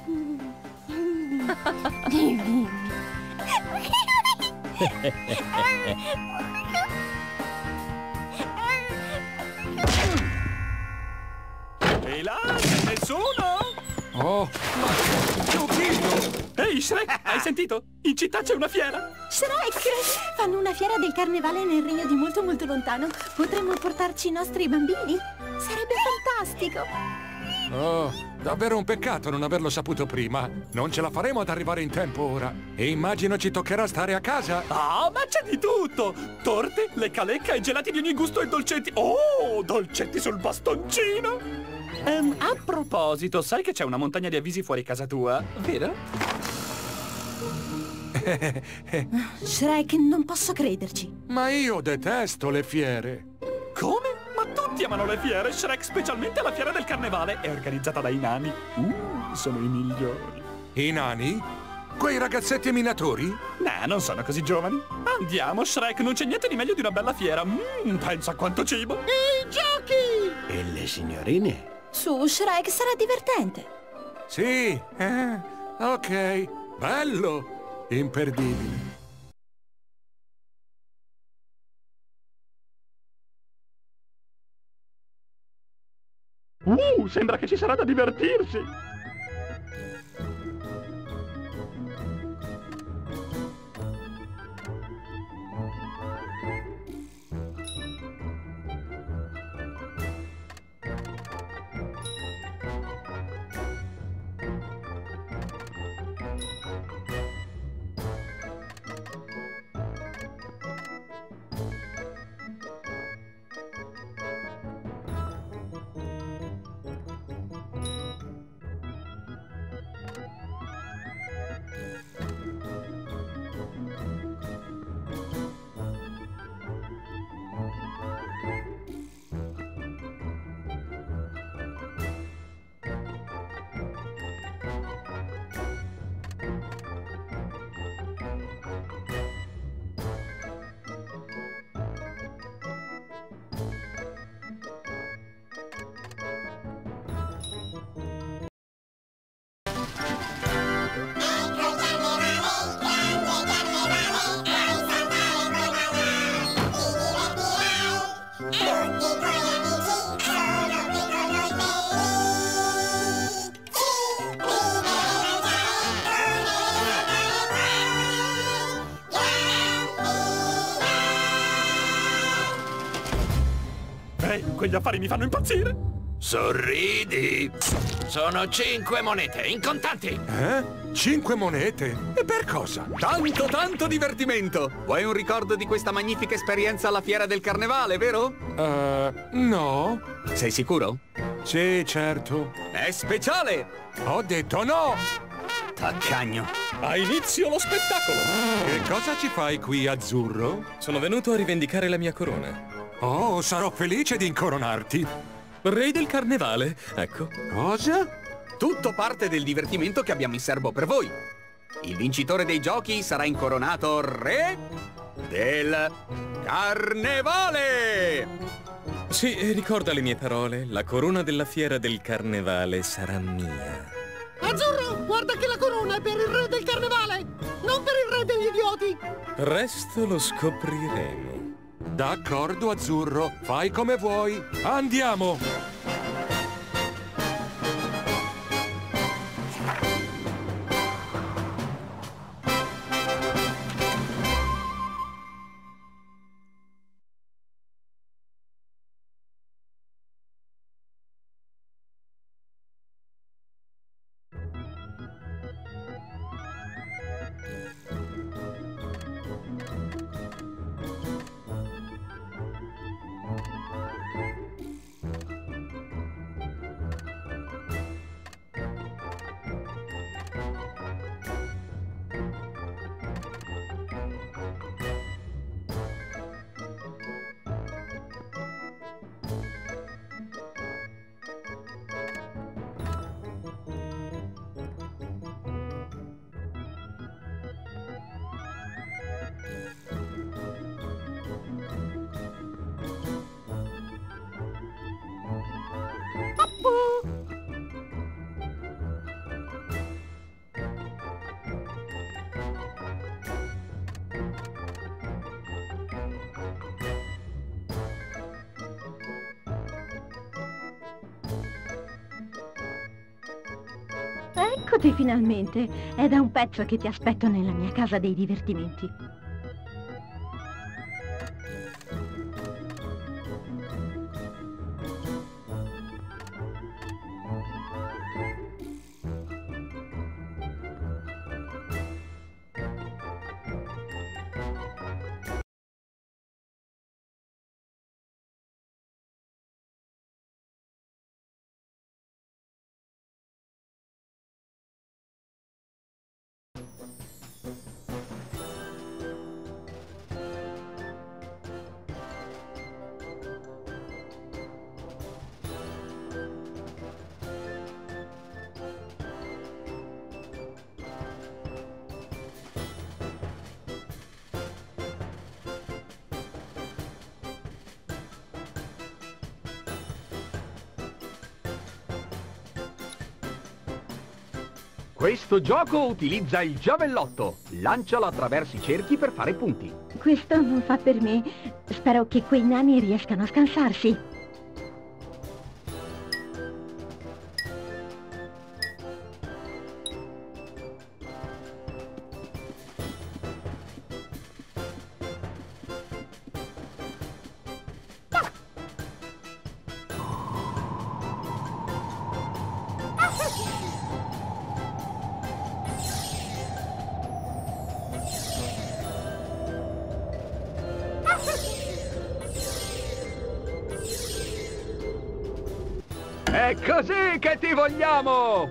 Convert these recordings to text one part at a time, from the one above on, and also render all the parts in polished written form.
E là, c'è nessuno? Oh, ma Giuchino! Ehi, Shrek, hai sentito? In città c'è una fiera! Shrek! Fanno una fiera del carnevale nel regno di molto molto lontano. Potremmo portarci i nostri bambini? Sarebbe fantastico! Oh, davvero un peccato non averlo saputo prima. Non ce la faremo ad arrivare in tempo ora. E immagino ci toccherà stare a casa. Ah, ma c'è di tutto! Torte, lecca lecca e gelati di ogni gusto e dolcetti. Oh, dolcetti sul bastoncino! A proposito, sai che c'è una montagna di avvisi fuori casa tua, vero? Shrek, non posso crederci. Ma io detesto le fiere. Come? Ma tutti amano le fiere, Shrek, specialmente la fiera del carnevale. È organizzata dai nani. Sono i migliori. I nani? Quei ragazzetti minatori? No, non sono così giovani. Andiamo, Shrek, non c'è niente di meglio di una bella fiera. Pensa a quanto cibo. I giochi! E le signorine? Su, Shrek, sarà divertente. Sì, ok. Bello! Imperdibile. Sembra che ci sarà da divertirsi. Quegli affari mi fanno impazzire. Sorridi! Sono 5 monete, in contanti! 5 monete? E per cosa? Tanto divertimento! Vuoi un ricordo di questa magnifica esperienza alla fiera del carnevale, vero? No. Sei sicuro? Sì, certo. È speciale! Ho detto no! Taccagno! Ha inizio lo spettacolo! Che cosa ci fai qui, Azzurro? Sono venuto a rivendicare la mia corona. Oh, sarò felice di incoronarti. Re del carnevale, ecco. Cosa? Tutto parte del divertimento che abbiamo in serbo per voi. Il vincitore dei giochi sarà incoronato re del carnevale! Sì, ricorda le mie parole. La corona della fiera del carnevale sarà mia. Azzurro, guarda che la corona è per il re del carnevale, non per il re degli idioti! Presto lo scopriremo. D'accordo, Azzurro. Fai come vuoi. Andiamo! Eccoti finalmente. È da un pezzo che ti aspetto nella mia casa dei divertimenti. Questo gioco utilizza il giavellotto. Lancialo attraverso i cerchi per fare punti. Questo non fa per me. Spero che quei nani riescano a scansarsi. È così che ti vogliamo!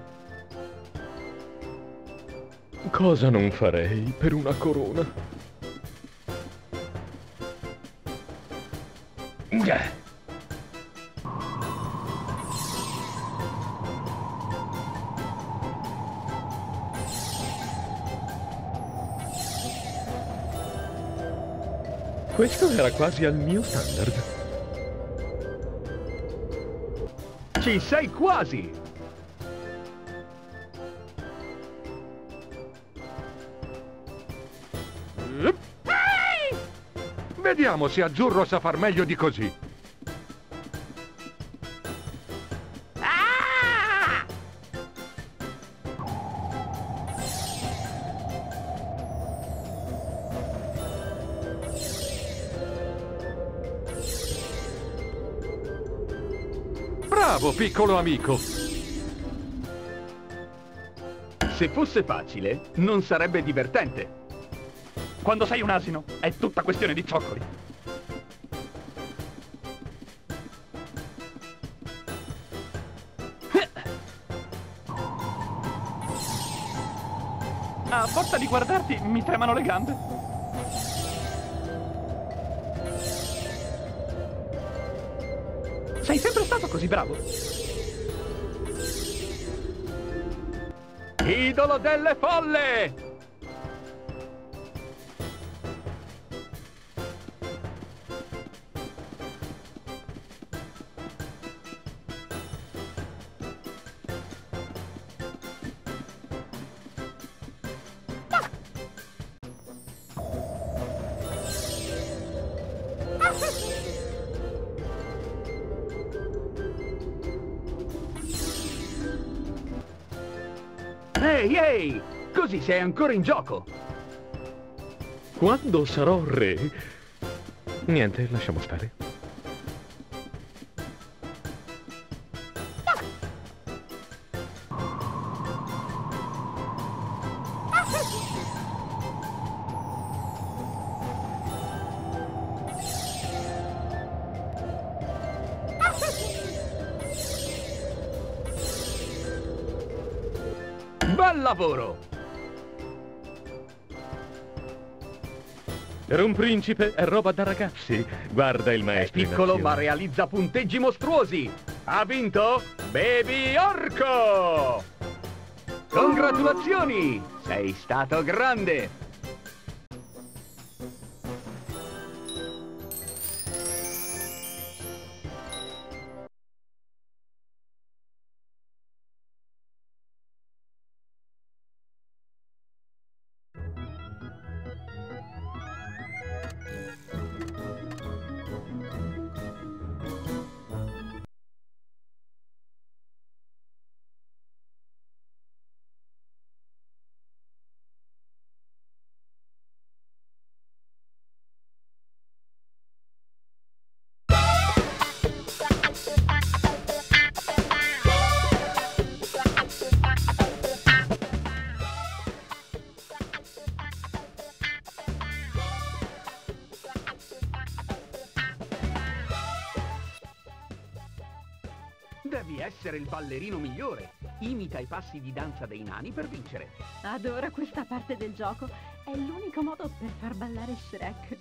Cosa non farei per una corona? Questo era quasi al mio standard. Ci sei quasi! Vediamo se Azzurro sa far meglio di così. Bravo, piccolo amico! Se fosse facile, non sarebbe divertente. Quando sei un asino, è tutta questione di cioccoli. A forza di guardarti, mi tremano le gambe. Sei sempre stato così bravo. Idolo delle folle! Ehi, ehi! Così sei ancora in gioco! Quando sarò re... Niente, lasciamo stare. Bel lavoro! Per un principe è roba da ragazzi. Guarda il È maestro in piccolo ma azione. realizza punteggi mostruosi! Ha vinto Baby Orco! Congratulazioni! Sei stato grande! essere il ballerino migliore. Imita i passi di danza dei nani per vincere. Adoro questa parte del gioco. È l'unico modo per far ballare Shrek.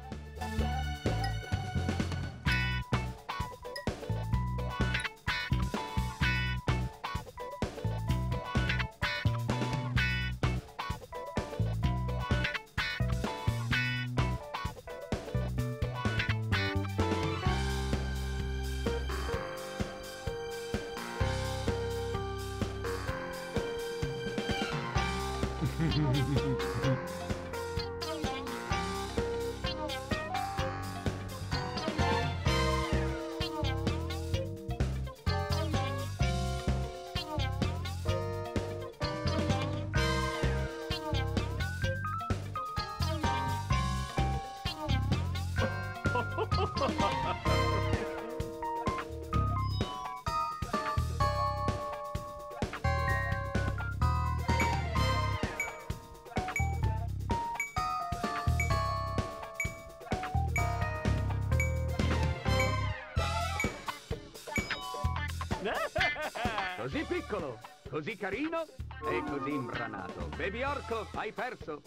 Così piccolo, così carino e così imbranato. Baby Orco, hai perso.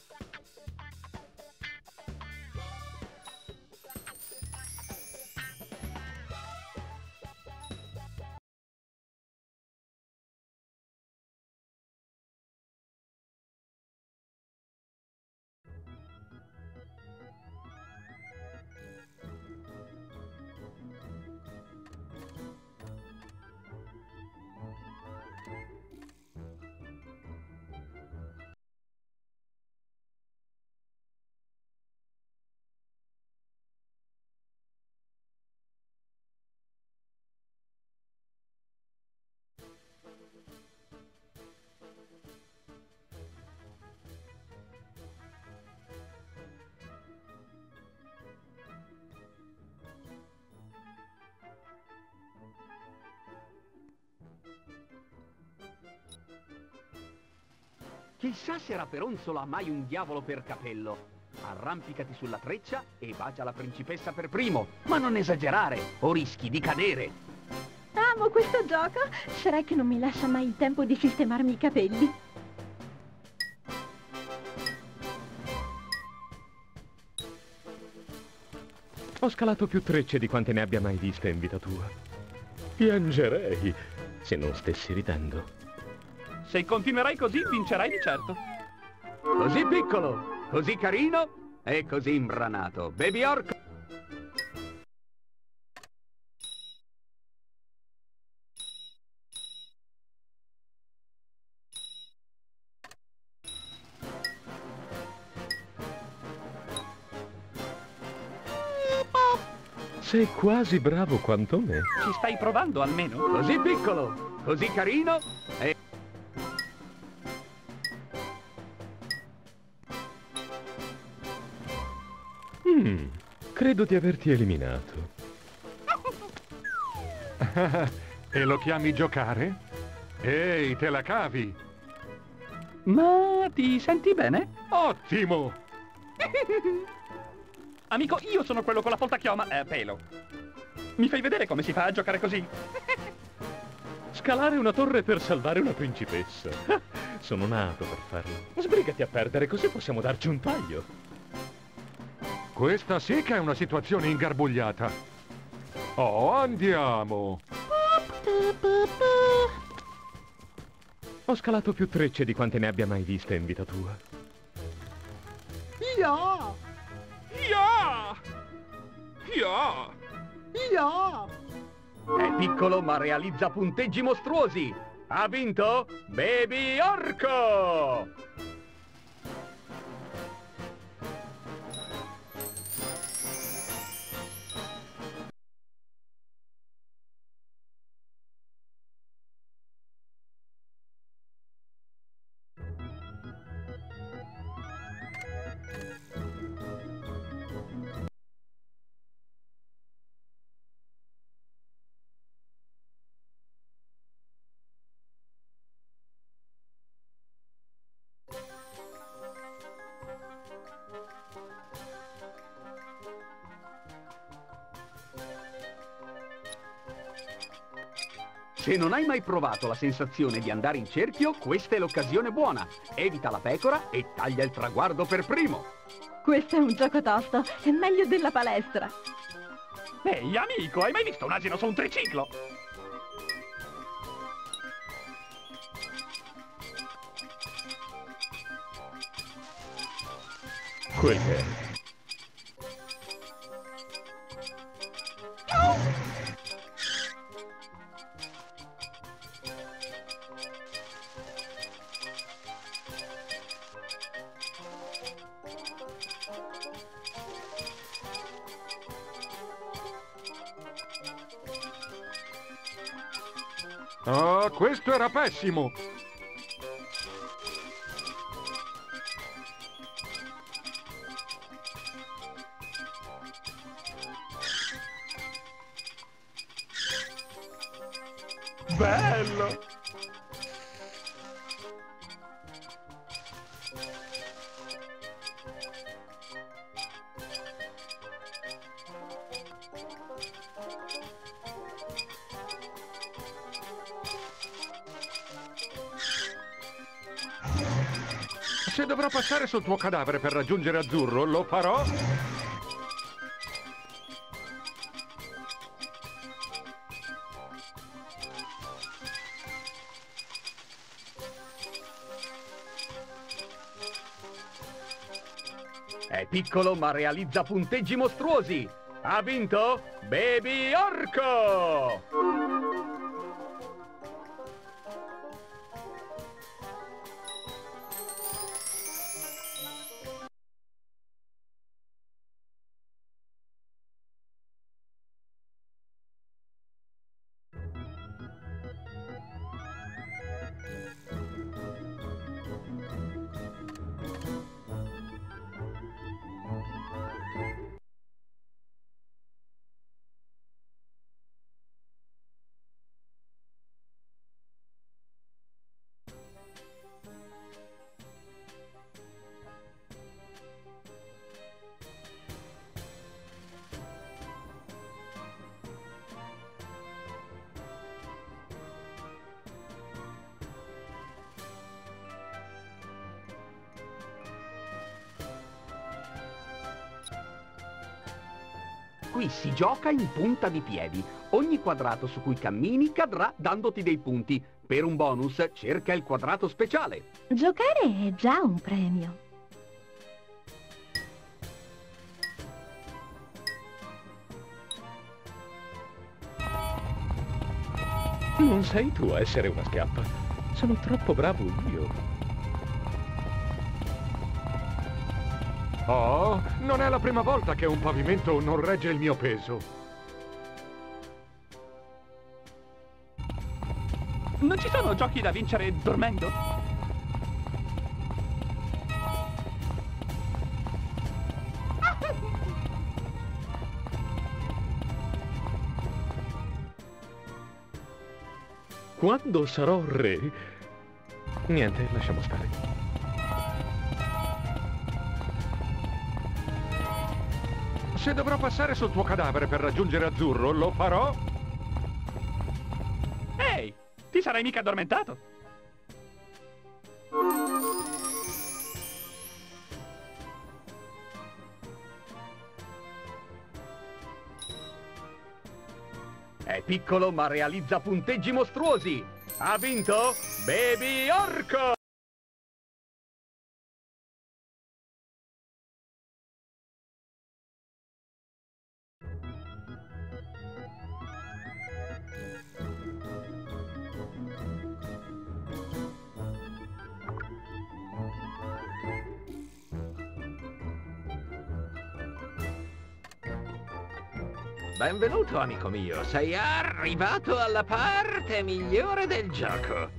Chissà se Raperonzolo ha mai un diavolo per capello. Arrampicati sulla treccia e bacia la principessa per primo. Ma non esagerare, o rischi di cadere. Amo questo gioco! Shrek non mi lascia mai il tempo di sistemarmi i capelli. Ho scalato più trecce di quante ne abbia mai viste in vita tua. Piangerei se non stessi ridendo. Se continuerai così, vincerai di certo. Così piccolo, così carino e così imbranato. Baby Orco. Sei quasi bravo quanto me. Ci stai provando almeno? Così piccolo, così carino e... Credo di averti eliminato. E lo chiami giocare? Ehi, te la cavi? Ma ti senti bene? Ottimo! Amico, io sono quello con la folta chioma pelo. Mi fai vedere come si fa a giocare così? Scalare una torre per salvare una principessa. Sono nato per farlo. Sbrigati a perdere, così possiamo darci un taglio. Questa sì che è una situazione ingarbugliata. Oh, andiamo! Ho scalato più trecce di quante ne abbia mai viste in vita tua. Ja! Yeah! Yeah! Ja! È piccolo ma realizza punteggi mostruosi. Ha vinto Baby Orco! Se non hai mai provato la sensazione di andare in cerchio, questa è l'occasione buona. Evita la pecora e taglia il traguardo per primo. Questo è un gioco tosto, è meglio della palestra. Ehi, amico, hai mai visto un asino su un triciclo? Quel che è. Oh, questo era pessimo! Bello! Se dovrò passare sul tuo cadavere per raggiungere Azzurro, lo farò? È piccolo ma realizza punteggi mostruosi. Ha vinto Baby Orco! Qui si gioca in punta di piedi. Ogni quadrato su cui cammini cadrà dandoti dei punti. Per un bonus cerca il quadrato speciale. Giocare è già un premio. Non sei tu a essere una schiappa. Sono troppo bravo io. Oh, non è la prima volta che un pavimento non regge il mio peso. Non ci sono giochi da vincere dormendo? Quando sarò re... Niente, lasciamo stare. Se dovrò passare sul tuo cadavere per raggiungere Azzurro, lo farò? Ehi, ti sarai mica addormentato? È piccolo ma realizza punteggi mostruosi. Ha vinto Baby Orco! Benvenuto, amico mio. Sei arrivato alla parte migliore del gioco.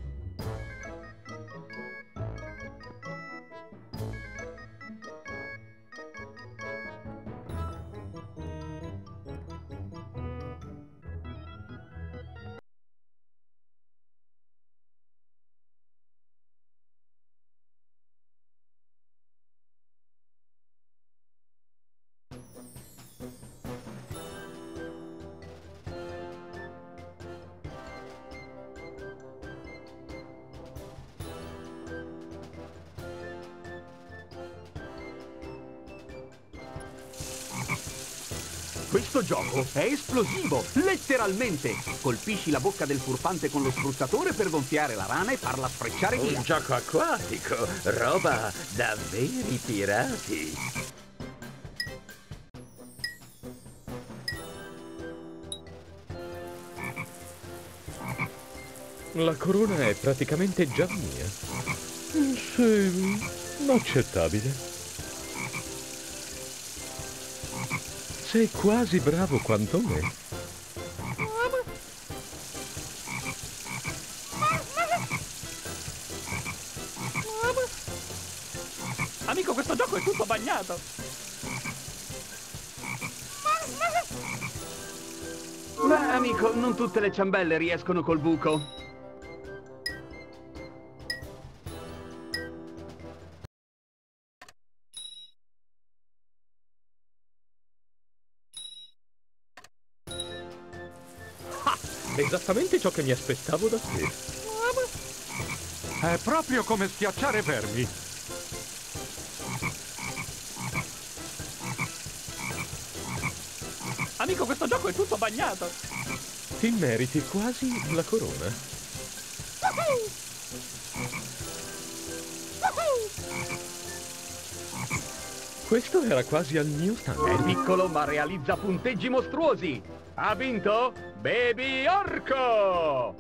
Questo gioco è esplosivo, letteralmente! Colpisci la bocca del furfante con lo spruzzatore per gonfiare la rana e farla sfrecciare via. Un gioco acquatico, roba da veri pirati. La corona è praticamente già mia. Sì, accettabile. Sei quasi bravo quanto me. Amico, questo gioco è tutto bagnato. Beh, amico, non tutte le ciambelle riescono col buco. Esattamente ciò che mi aspettavo da te. È proprio come schiacciare vermi. Amico, questo gioco è tutto bagnato. Ti meriti quasi la corona. Questo era quasi al mio È standard. piccolo ma realizza punteggi mostruosi. Ha vinto Baby Orco!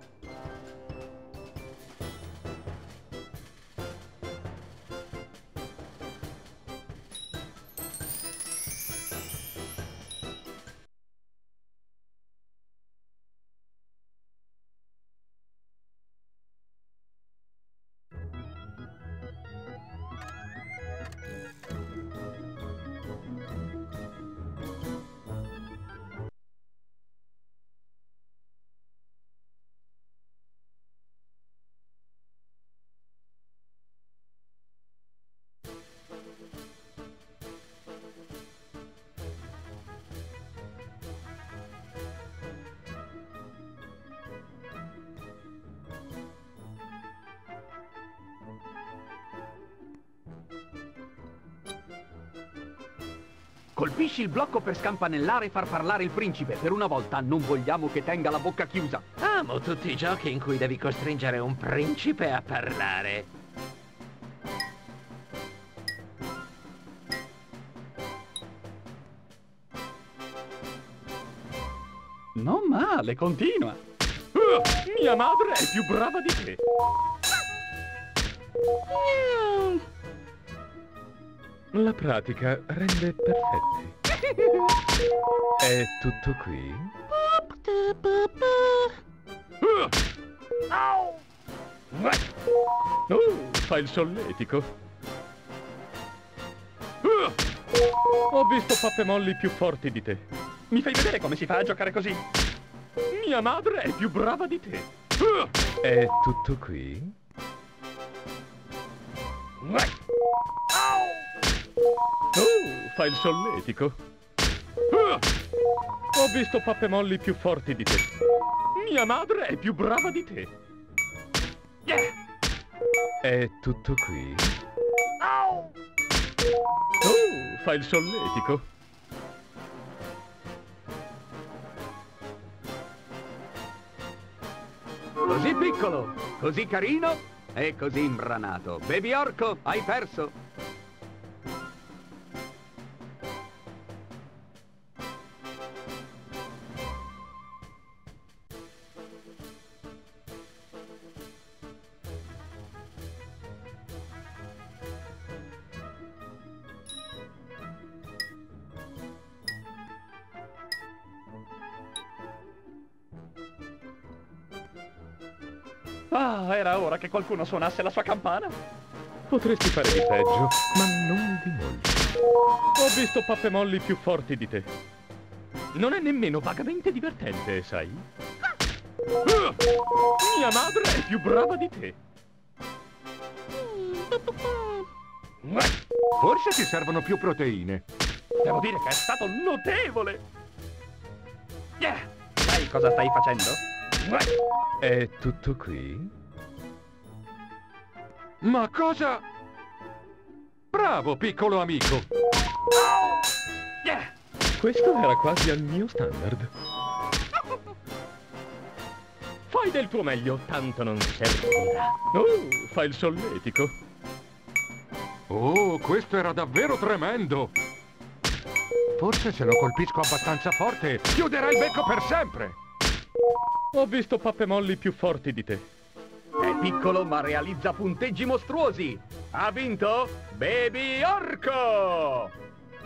Colpisci il blocco per scampanellare e far parlare il principe. Per una volta non vogliamo che tenga la bocca chiusa. Amo tutti i giochi in cui devi costringere un principe a parlare. Non male, continua. Mia madre è più brava di te. La pratica rende perfetti. È tutto qui? Fa il solletico. Ho visto pappe molli più forti di te. Mi fai vedere come si fa a giocare così? Mia madre è più brava di te. È tutto qui? Fa il solletico. Ho visto pappe molli più forti di te. Mia madre è più brava di te. È tutto qui? Fa il solletico. Così piccolo, così carino e così imbranato. Baby Orco, hai perso. Ah, era ora che qualcuno suonasse la sua campana. Potresti fare di peggio, ma non di molto. Ho visto pappe molli più forti di te. Non è nemmeno vagamente divertente, sai? Mia madre è più brava di te. Forse ti servono più proteine. Devo dire che è stato notevole. Sai cosa stai facendo? È tutto qui? Ma cosa? Bravo, piccolo amico! Questo era quasi al mio standard. Fai del tuo meglio, tanto non servirà. Oh, fa il solletico. Oh, questo era davvero tremendo! Forse se lo colpisco abbastanza forte, chiuderà il becco per sempre! Ho visto pappe molli più forti di te. È piccolo ma realizza punteggi mostruosi. Ha vinto Baby Orco!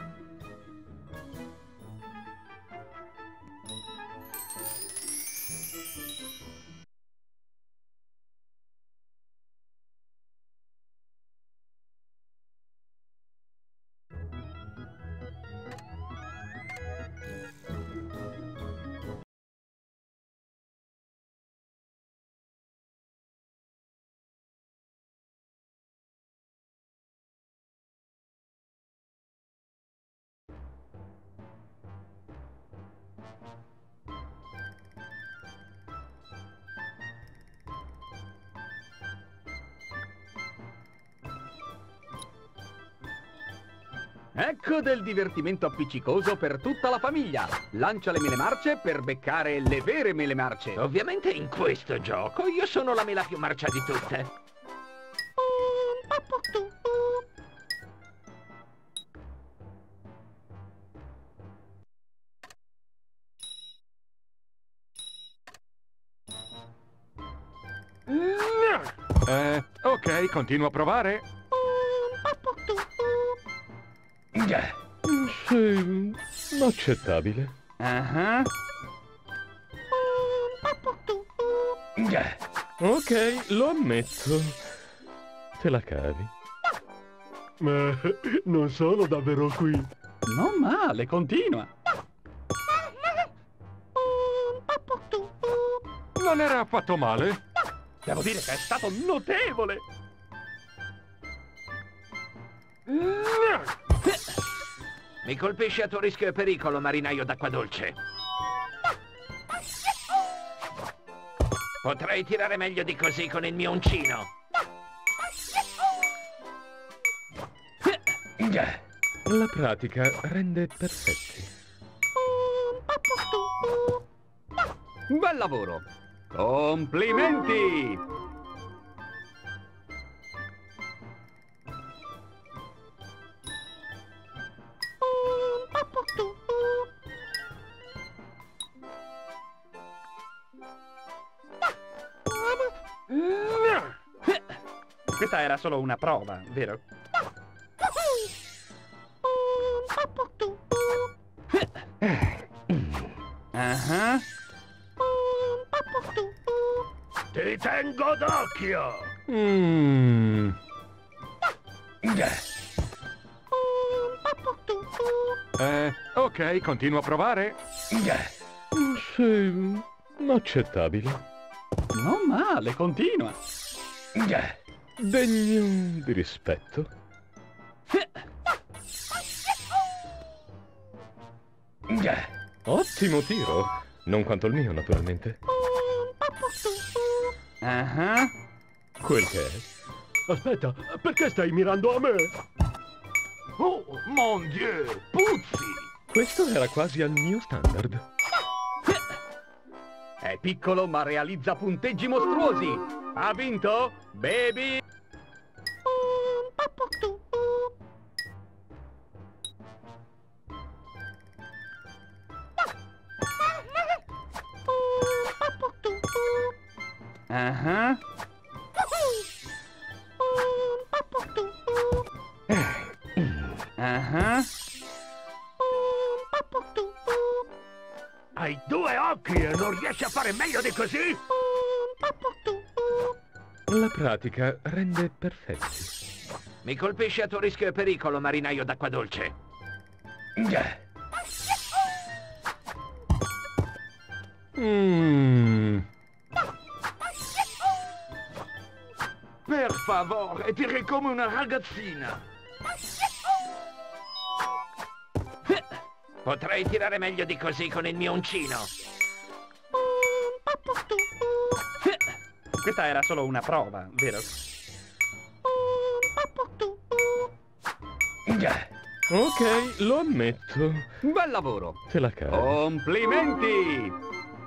Ecco del divertimento appiccicoso per tutta la famiglia. Lancia le mele marce per beccare le vere mele marce. Ovviamente in questo gioco io sono la mela più marcia di tutte. Ok, continuo a provare. Sei accettabile. Ok, lo ammetto. Te la cavi. Ma non sono davvero qui. Non male, continua. Non era affatto male. Devo dire che è stato notevole. Mi colpisci a tuo rischio e pericolo, marinaio d'acqua dolce. Potrei tirare meglio di così con il mio uncino. La pratica rende perfetti. Bel lavoro! Complimenti! Questa era solo una prova, vero? Ti tengo d'occhio! Ok, continuo a provare. Sei accettabile. Non male, continua. Degno di rispetto. Ottimo tiro. Non quanto il mio, naturalmente. Quel che è. Aspetta, perché stai mirando a me? Oh, mon Dieu! Puzzi! Questo era quasi al mio standard. È piccolo ma realizza punteggi mostruosi. Ha vinto Baby... Hai due occhi e non riesci a fare meglio di così? La pratica rende perfetti. Mi colpisci a tuo rischio e pericolo, marinaio d'acqua dolce. Per favore, tiri come una ragazzina. Potrei tirare meglio di così con il mio uncino. Questa era solo una prova, vero? Ok, lo ammetto. Bel lavoro. Te la cavi. Complimenti!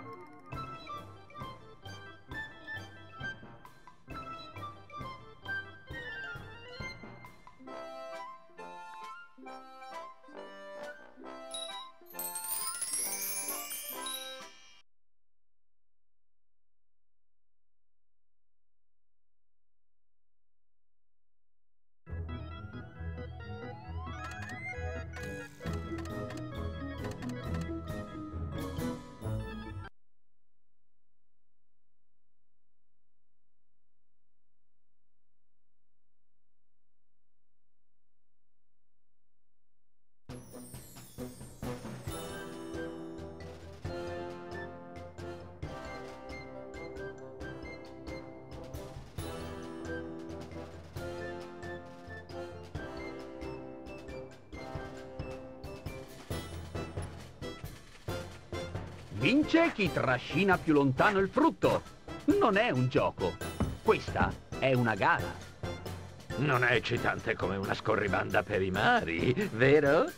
Vince chi trascina più lontano il frutto. Non è un gioco. Questa è una gara. Non è eccitante come una scorribanda per i mari, vero?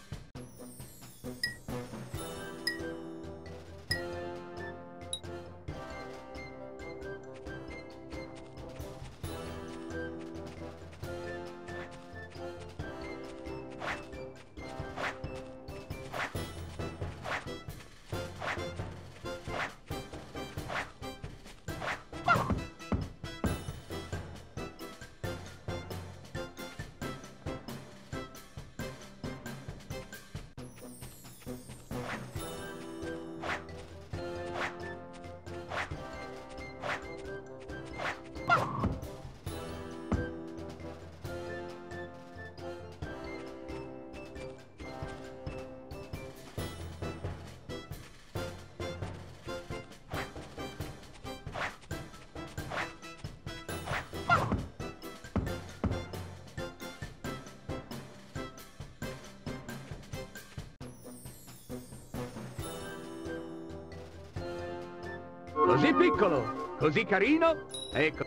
Così piccolo, così carino, ecco.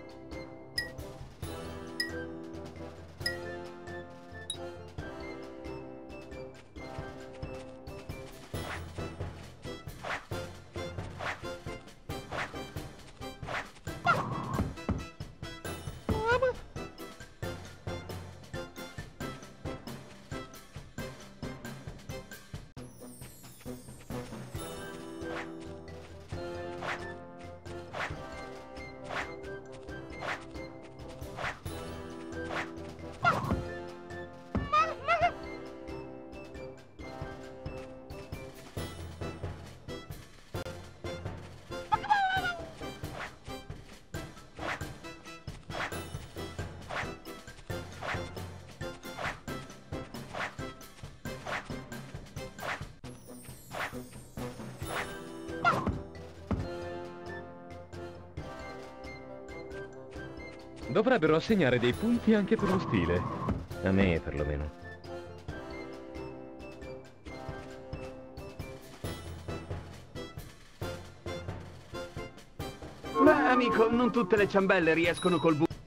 Dovrebbero assegnare dei punti anche per lo stile. A me, perlomeno. Beh, amico, non tutte le ciambelle riescono col bu...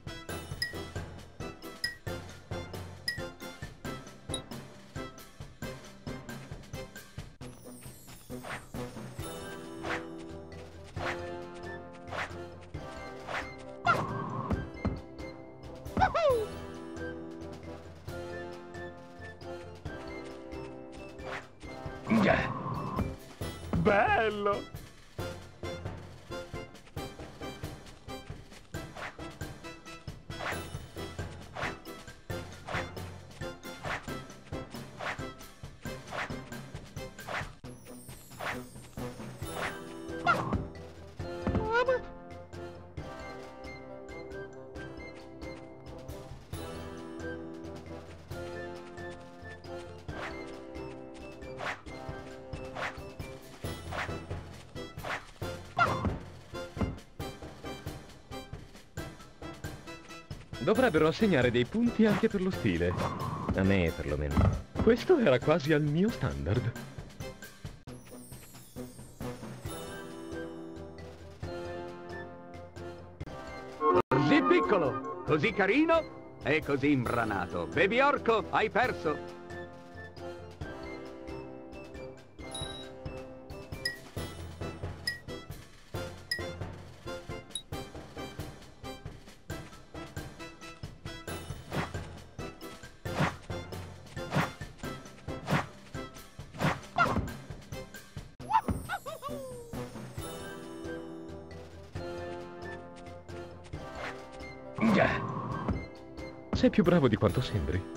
Bello! Dovrebbero assegnare dei punti anche per lo stile. A me, perlomeno. Questo era quasi al mio standard. Così piccolo, così carino e così imbranato. Baby orco, hai perso. Sei più bravo di quanto sembri.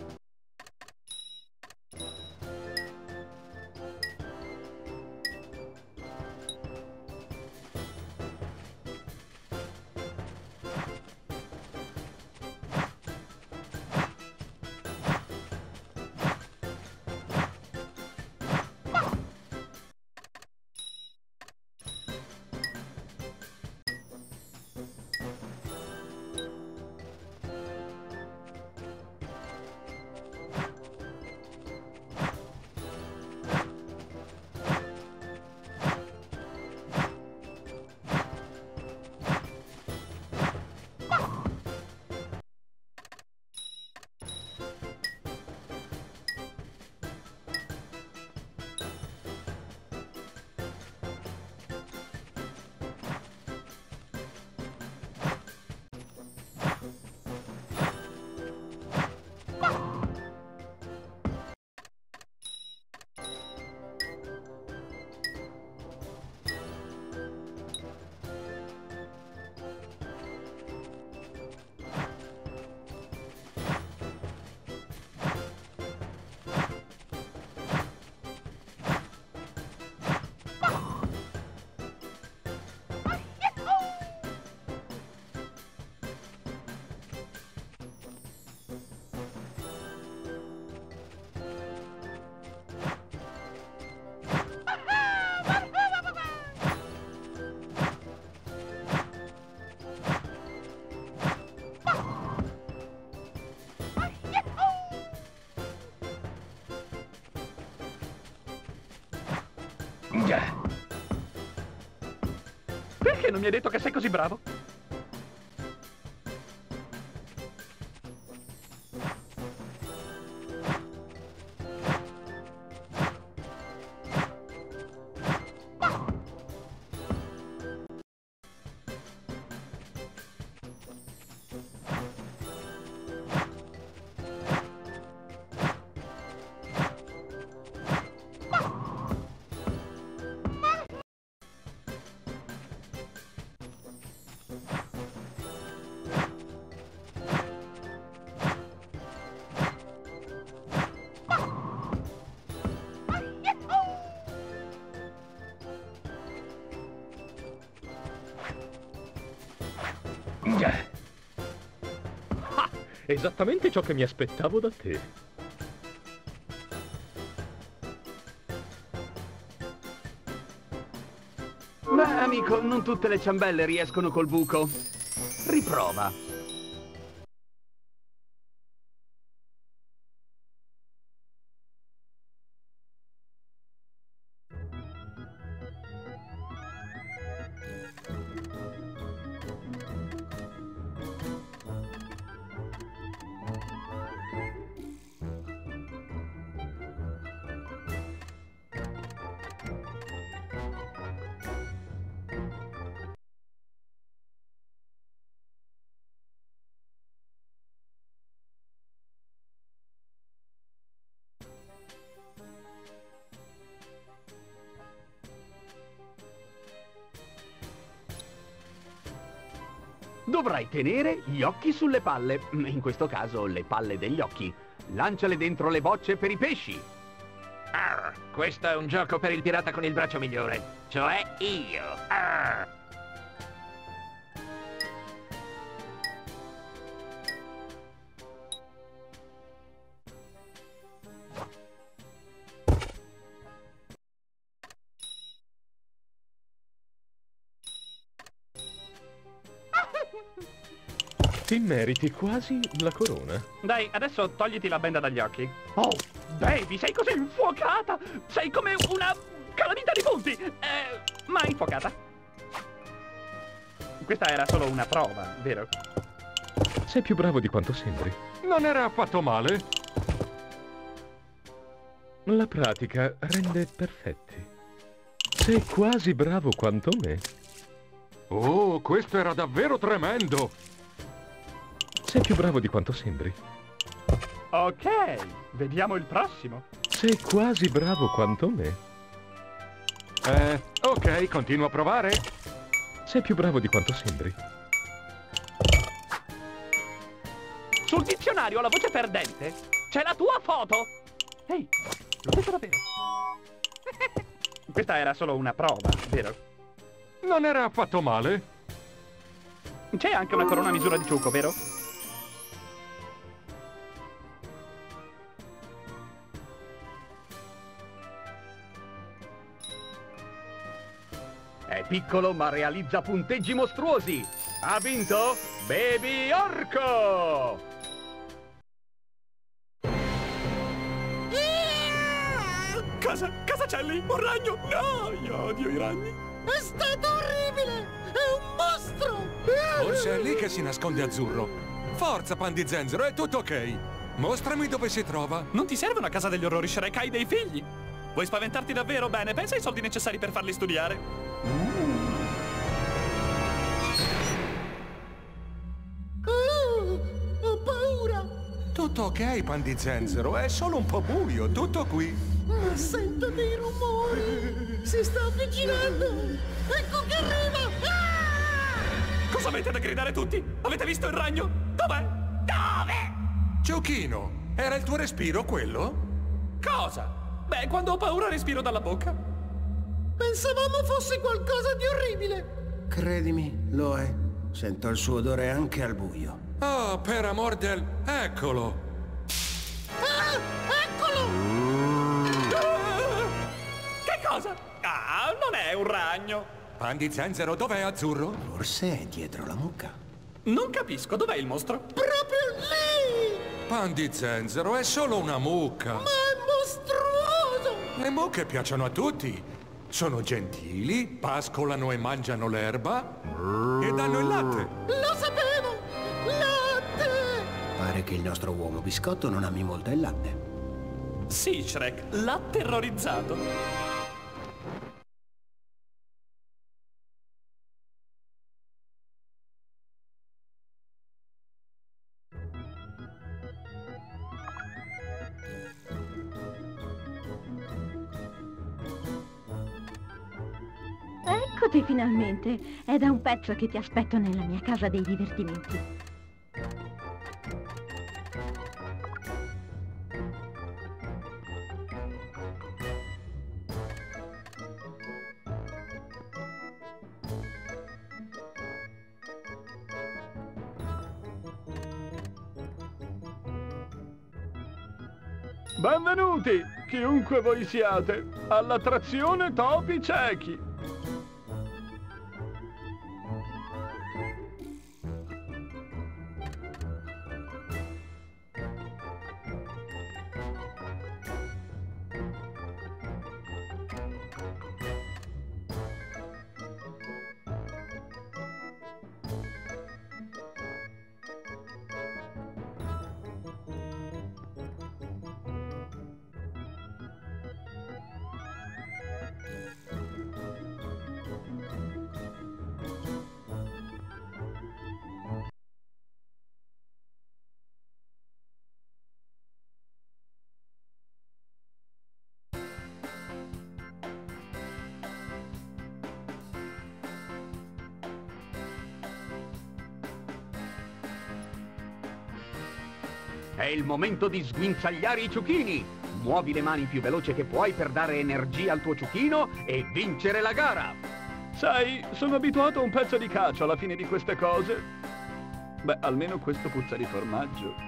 Perché non mi hai detto che sei così bravo? Ah, esattamente ciò che mi aspettavo da te. Beh, amico, non tutte le ciambelle riescono col buco. Riprova. Dovrai tenere gli occhi sulle palle, in questo caso le palle degli occhi. Lanciale dentro le bocce per i pesci. Arr, questo è un gioco per il pirata con il braccio migliore, cioè io. Arr. Ti meriti quasi la corona. Dai, adesso togliti la benda dagli occhi. Oh, baby, sei così infuocata! Sei come una calamita di punti! Ma infuocata. Questa era solo una prova, vero? Sei più bravo di quanto sembri. Non era affatto male. La pratica rende perfetti. Sei quasi bravo quanto me. Oh, questo era davvero tremendo. Sei più bravo di quanto sembri. Ok, vediamo il prossimo. Sei quasi bravo quanto me. Ok, continuo a provare. Sei più bravo di quanto sembri. dizionario la voce perdente? C'è la tua foto? Ehi, l'ho detto davvero. Questa era solo una prova, vero? Non era affatto male. C'è anche una corona a misura di ciuco, vero? È piccolo ma realizza punteggi mostruosi. Ha vinto Baby Orco! Cosa c'è lì? Un ragno? No, io odio i ragni. È stato orribile! È un mostro! Forse è lì che si nasconde Azzurro. Forza, Pan di Zenzero, è tutto ok. Mostrami dove si trova. Non ti serve una casa degli orrori, Shrek, hai dei figli. Vuoi spaventarti davvero? Bene, pensa ai soldi necessari per farli studiare. Ho paura! Tutto ok, Pan di Zenzero, è solo un po' buio, tutto qui. Ma sento dei rumori! Si sta avvicinando! Ecco che arriva! Cosa avete da gridare tutti? Avete visto il ragno? Dov'è? Dove? Giochino, era il tuo respiro quello? Cosa? Beh, quando ho paura respiro dalla bocca. Pensavamo fosse qualcosa di orribile! Credimi, lo è. Sento il suo odore anche al buio. Oh, per amor del... Eccolo! Eccolo! Che cosa? Ah, non è un ragno. Pan di Zenzero, dov'è Azzurro? Forse è dietro la mucca. Non capisco, dov'è il mostro? Proprio lì! Pan di Zenzero, è solo una mucca. Ma è mostruoso! Le mucche piacciono a tutti. Sono gentili, pascolano e mangiano l'erba e danno il latte. Lo sapevo! Latte! Pare che il nostro uomo biscotto non ami molto il latte. Sì, Shrek, l'ha terrorizzato. Eccoti finalmente. È da un pezzo che ti aspetto nella mia casa dei divertimenti. Benvenuti, chiunque voi siate, all'attrazione Topi Ciechi. È il momento di sguinzagliare i ciuchini! Muovi le mani più veloce che puoi per dare energia al tuo ciuchino e vincere la gara! Sai, sono abituato a un pezzo di caccia alla fine di queste cose. Beh, almeno questo puzza di formaggio.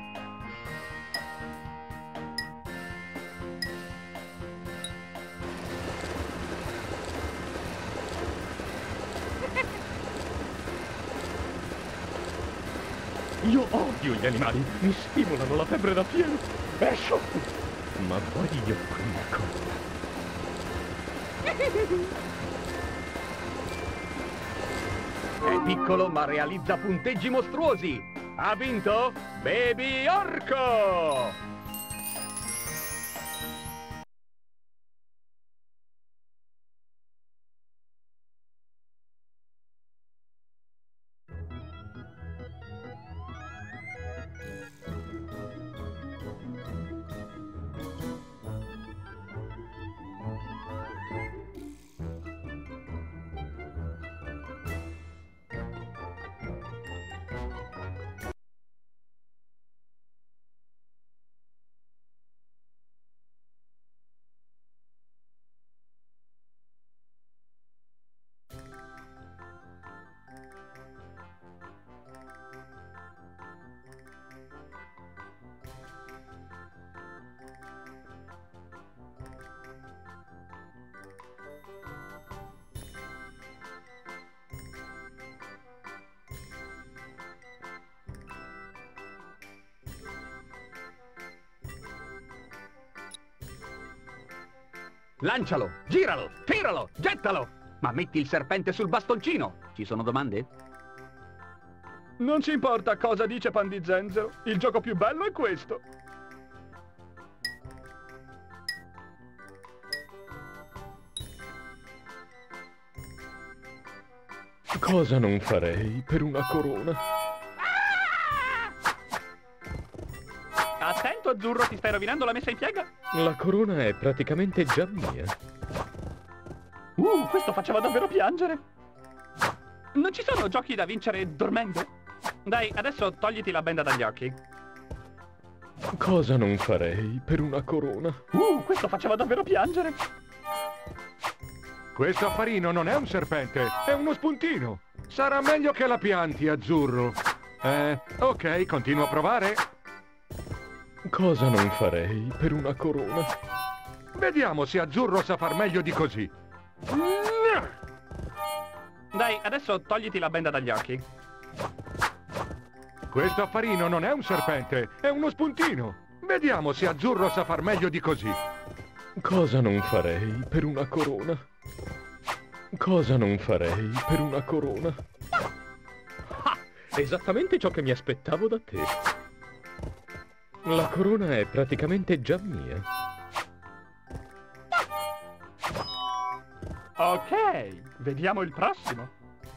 Io odio gli animali, mi stimolano la febbre da fieno. Escio! Ma voglio quella cosa. È piccolo ma realizza punteggi mostruosi! Ha vinto Baby Orco! Lancialo, giralo, tiralo, gettalo! Ma metti il serpente sul bastoncino. Ci sono domande? Non ci importa cosa dice Pan di Zenzero. Il gioco più bello è questo. Cosa non farei per una corona? Attento, Azzurro, ti stai rovinando la messa in piega. La corona è praticamente già mia. Questo faceva davvero piangere. Non ci sono giochi da vincere dormendo? Dai, adesso togliti la benda dagli occhi. Cosa non farei per una corona? Questo faceva davvero piangere. Questo affarino non è un serpente, è uno spuntino. Sarà meglio che la pianti, Azzurro. Ok, continuo a provare. Cosa non farei per una corona? Vediamo se Azzurro sa far meglio di così. Dai, adesso togliti la benda dagli occhi. Questo affarino non è un serpente, è uno spuntino. Vediamo se Azzurro sa far meglio di così. Cosa non farei per una corona? Cosa non farei per una corona? Ah, esattamente ciò che mi aspettavo da te. La corona è praticamente già mia. Ok, vediamo il prossimo.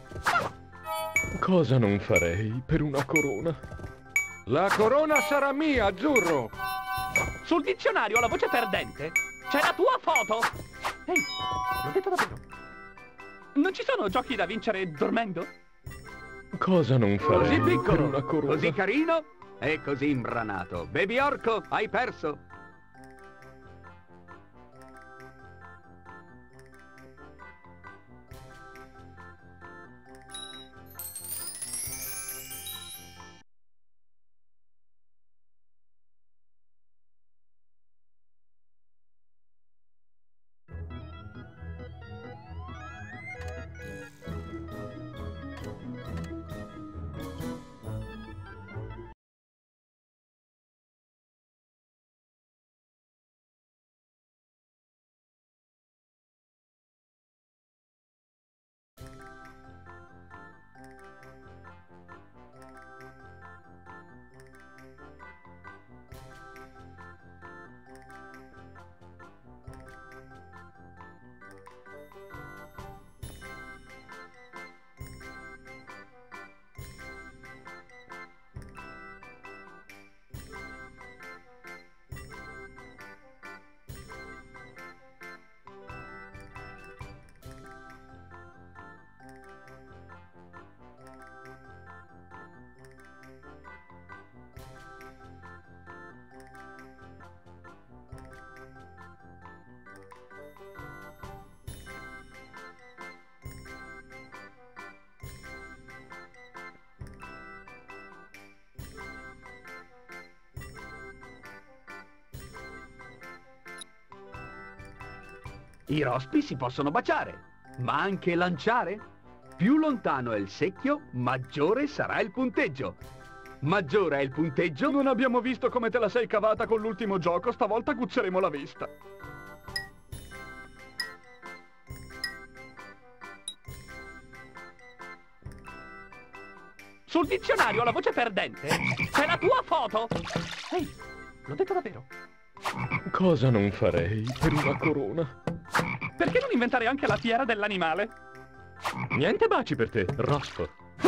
Cosa non farei per una corona? La corona sarà mia, Azzurro! Sul dizionario la voce perdente c'è la tua foto! Ehi, l'ho detto davvero. Non ci sono giochi da vincere dormendo? Cosa non farei Così piccolo, per una corona? così carino e così imbranato. Baby Orco, hai perso! I rospi si possono baciare, ma anche lanciare. Più lontano è il secchio, maggiore sarà il punteggio. Maggiore è il punteggio... Non abbiamo visto come te la sei cavata con l'ultimo gioco, stavolta guzzeremo la vista. Sul dizionario la voce perdente c'è la tua foto! Ehi, l'ho detto davvero. Cosa non farei per una corona? Perché non inventare anche la fiera dell'animale? Niente baci per te, Rospo.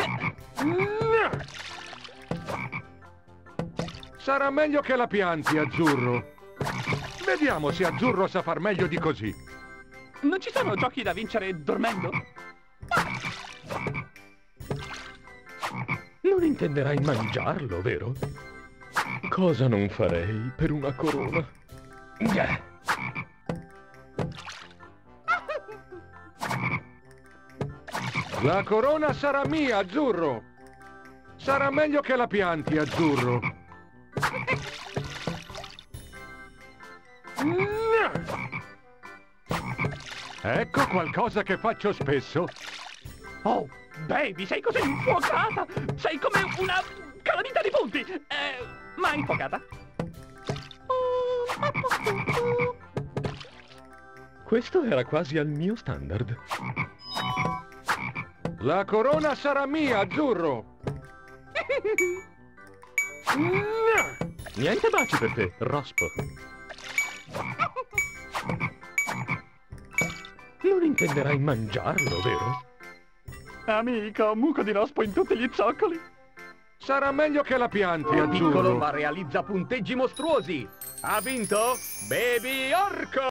Sarà meglio che la pianti, Azzurro. Vediamo se Azzurro sa far meglio di così. Non ci sono giochi da vincere dormendo? Non intenderai mangiarlo, vero? Cosa non farei per una corona? La corona sarà mia, Azzurro. Sarà meglio che la pianti, Azzurro. Ecco qualcosa che faccio spesso. Oh, baby, sei così infuocata! Sei come una calamita di punti! Ma infuocata? Questo era quasi al mio standard. La corona sarà mia, azzurro! Niente baci per te, rospo. Non intenderai mangiarlo, vero? Amico, un muco di rospo in tutti gli zoccoli. Sarà meglio che la pianti, Piccolo azzurro! ma realizza punteggi mostruosi. Ha vinto Baby Orco!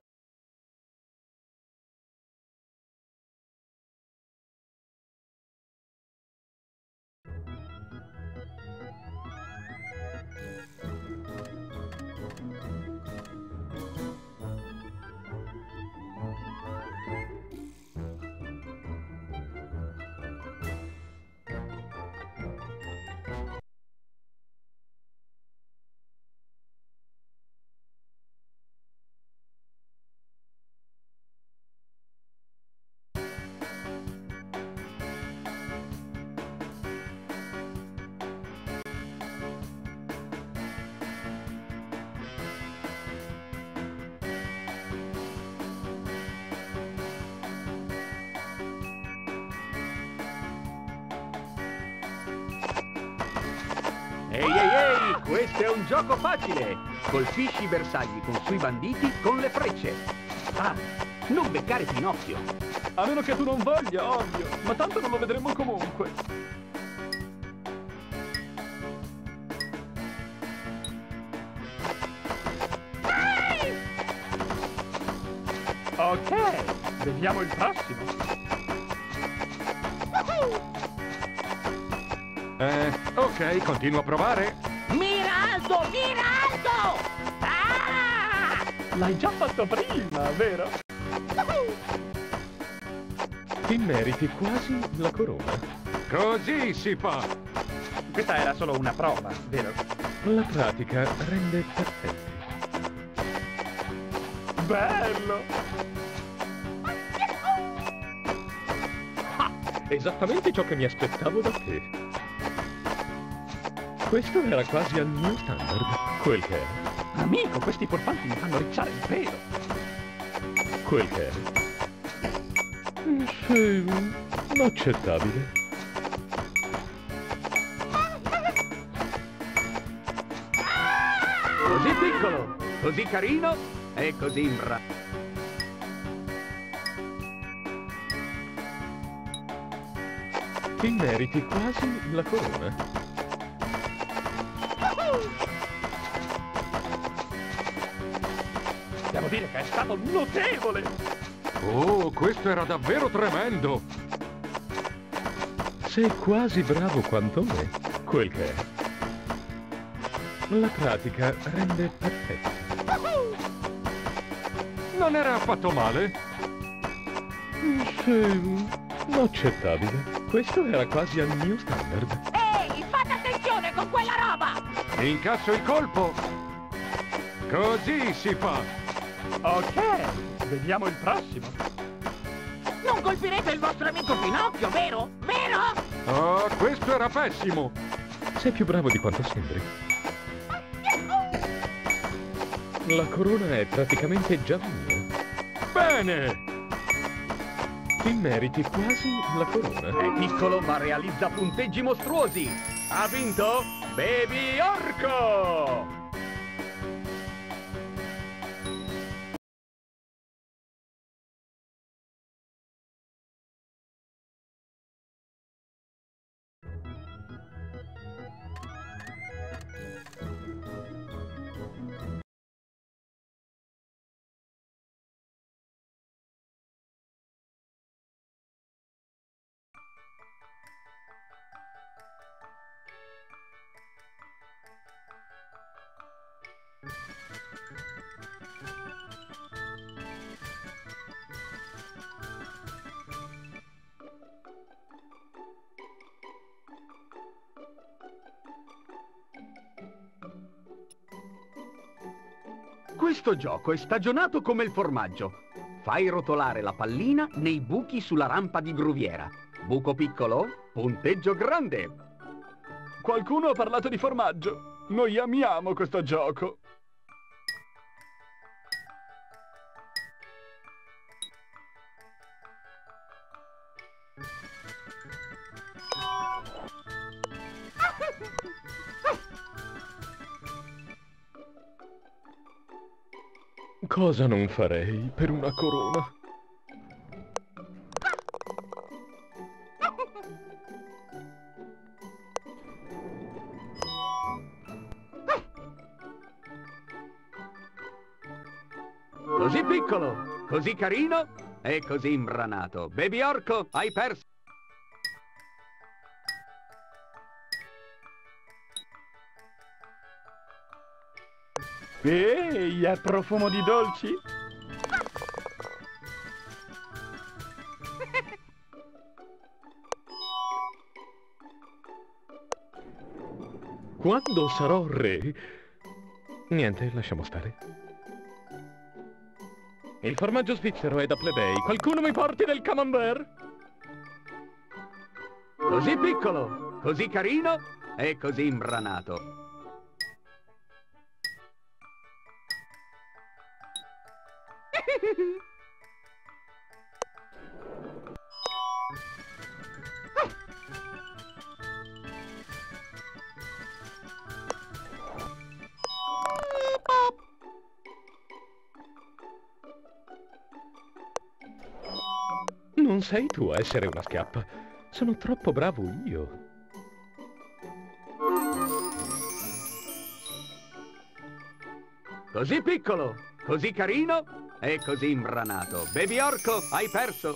Ehi, questo è un gioco facile! Colpisci i bersagli con sui banditi con le frecce. Ah, non beccare Pinocchio. A meno che tu non voglia, ovvio. Ma tanto non lo vedremo comunque. Ok, vediamo il prossimo. Ok, continuo a provare. Mira alto, mira alto! Ah! L'hai già fatto prima, vero? Ti meriti quasi la corona. Così si fa! Questa era solo una prova, vero? La pratica rende perfetti. Bello! Esattamente ciò che mi aspettavo da te. Questo era quasi al mio standard, quel che era. Amico, questi furfanti mi fanno rizzare il pelo. Quel che era. Sì, accettabile. Così piccolo, così carino e così Ti meriti quasi la corona. Devo dire che è stato notevole! Oh, questo era davvero tremendo! Sei quasi bravo quanto me, quel che è. La pratica rende perfetti. Non era affatto male? Sì, accettabile. Questo era quasi al mio standard. Ehi, fate attenzione con quella roba! Incasso il colpo! Così si fa! Ok, vediamo il prossimo. Non colpirete il vostro amico Pinocchio, vero? Vero? Oh, questo era pessimo! Sei più bravo di quanto sembri. La corona è praticamente già mia. Bene! Ti meriti quasi la corona. È piccolo ma realizza punteggi mostruosi. Ha vinto Baby Orco! Questo gioco è stagionato come il formaggio. Fai rotolare la pallina nei buchi sulla rampa di gruviera. Buco piccolo, punteggio grande. Qualcuno ha parlato di formaggio. Noi amiamo questo gioco. Cosa non farei per una corona? Così piccolo, così carino e così imbranato. Baby orco, hai perso. Ehi, è profumo di dolci? Quando sarò re... Niente, lasciamo stare. Il formaggio svizzero è da plebei. Qualcuno mi porti del camembert? Così piccolo, così carino e così imbranato. Non sei tu a essere una schiappa. Sono troppo bravo io. Così piccolo, così carino e così imbranato. Baby orco, hai perso.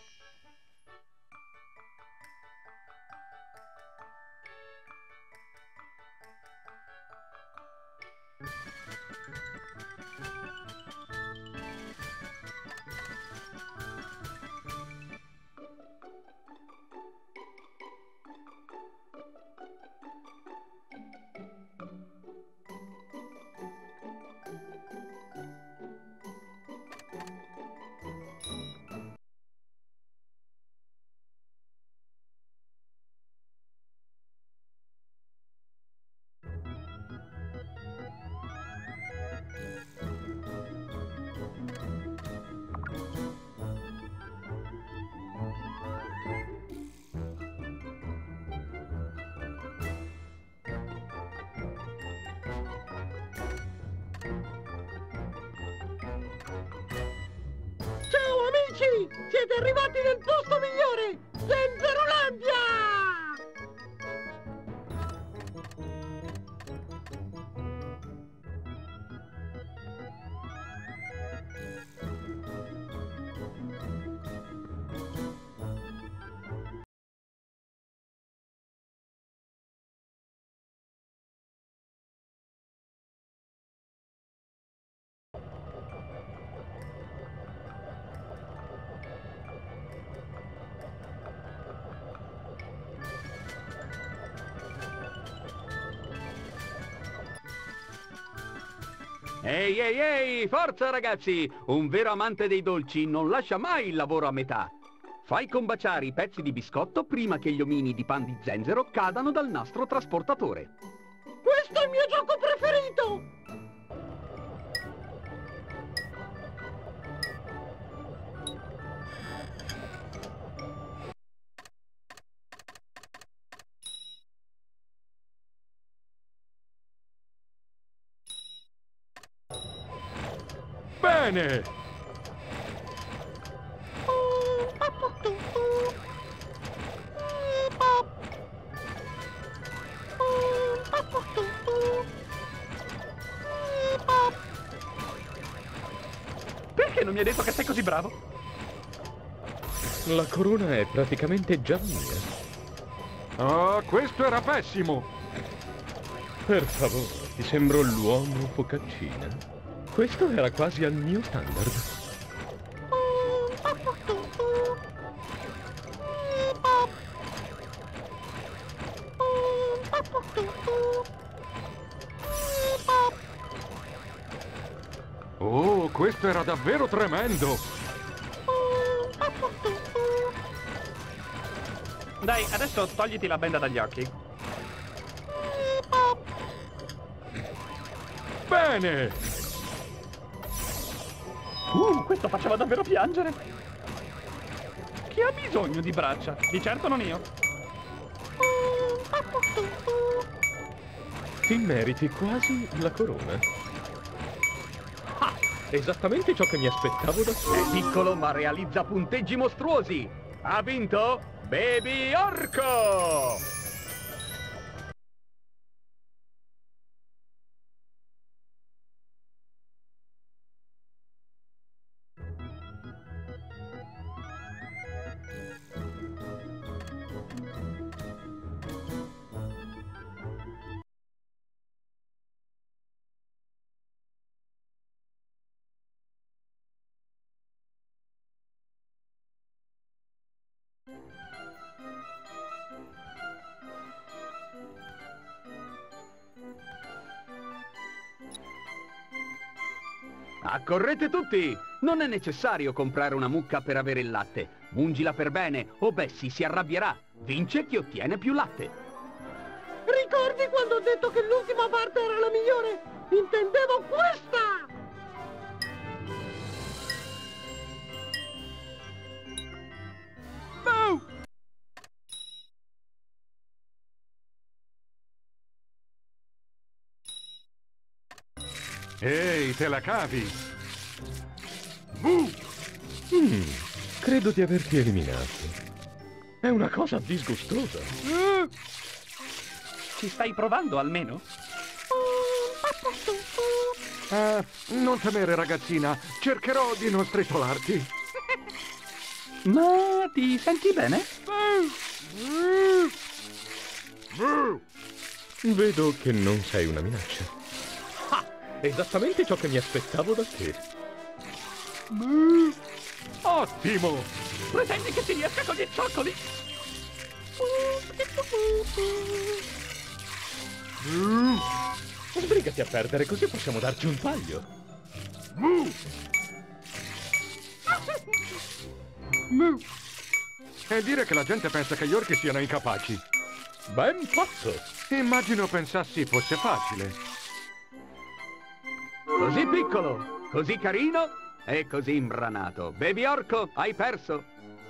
Ciao amici! Siete arrivati nel posto migliore! Denzerolandia! Ehi, ehi, ehi, forza ragazzi! Un vero amante dei dolci non lascia mai il lavoro a metà. Fai combaciare i pezzi di biscotto prima che gli omini di pan di zenzero cadano dal nastro trasportatore. Questo è il mio gioco preferito! Bene! Perché non mi hai detto che sei così bravo? La corona è praticamente già mia. Oh, questo era pessimo! Per favore, ti sembro l'uomo focaccina? Questo era quasi al mio standard. Oh, questo era davvero tremendo! Dai, adesso togliti la benda dagli occhi. Bene! Questo faceva davvero piangere. Chi ha bisogno di braccia? Di certo non io. Ti meriti quasi la corona. Ah, esattamente ciò che mi aspettavo da te. È piccolo ma realizza punteggi mostruosi. Ha vinto Baby Orco! Accorrete tutti! Non è necessario comprare una mucca per avere il latte. Mungila per bene o Bessie si arrabbierà. Vince chi ottiene più latte. Ricordi quando ho detto che l'ultima parte era la migliore? Intendevo questa! Boo! Ehi, te la cavi! Credo di averti eliminato. È una cosa disgustosa. Ci stai provando almeno? Non temere, ragazzina. Cercherò di non stritolarti. Ma ti senti bene? Vedo che non sei una minaccia. Esattamente ciò che mi aspettavo da te. Ottimo! Pretendi che ti riesca con i cioccoli? Sbrigati a perdere, così possiamo darci un taglio. E dire che la gente pensa che gli orchi siano incapaci. Ben fatto! Immagino pensassi fosse facile. Così piccolo, così carino e così imbranato. Baby Orco, hai perso.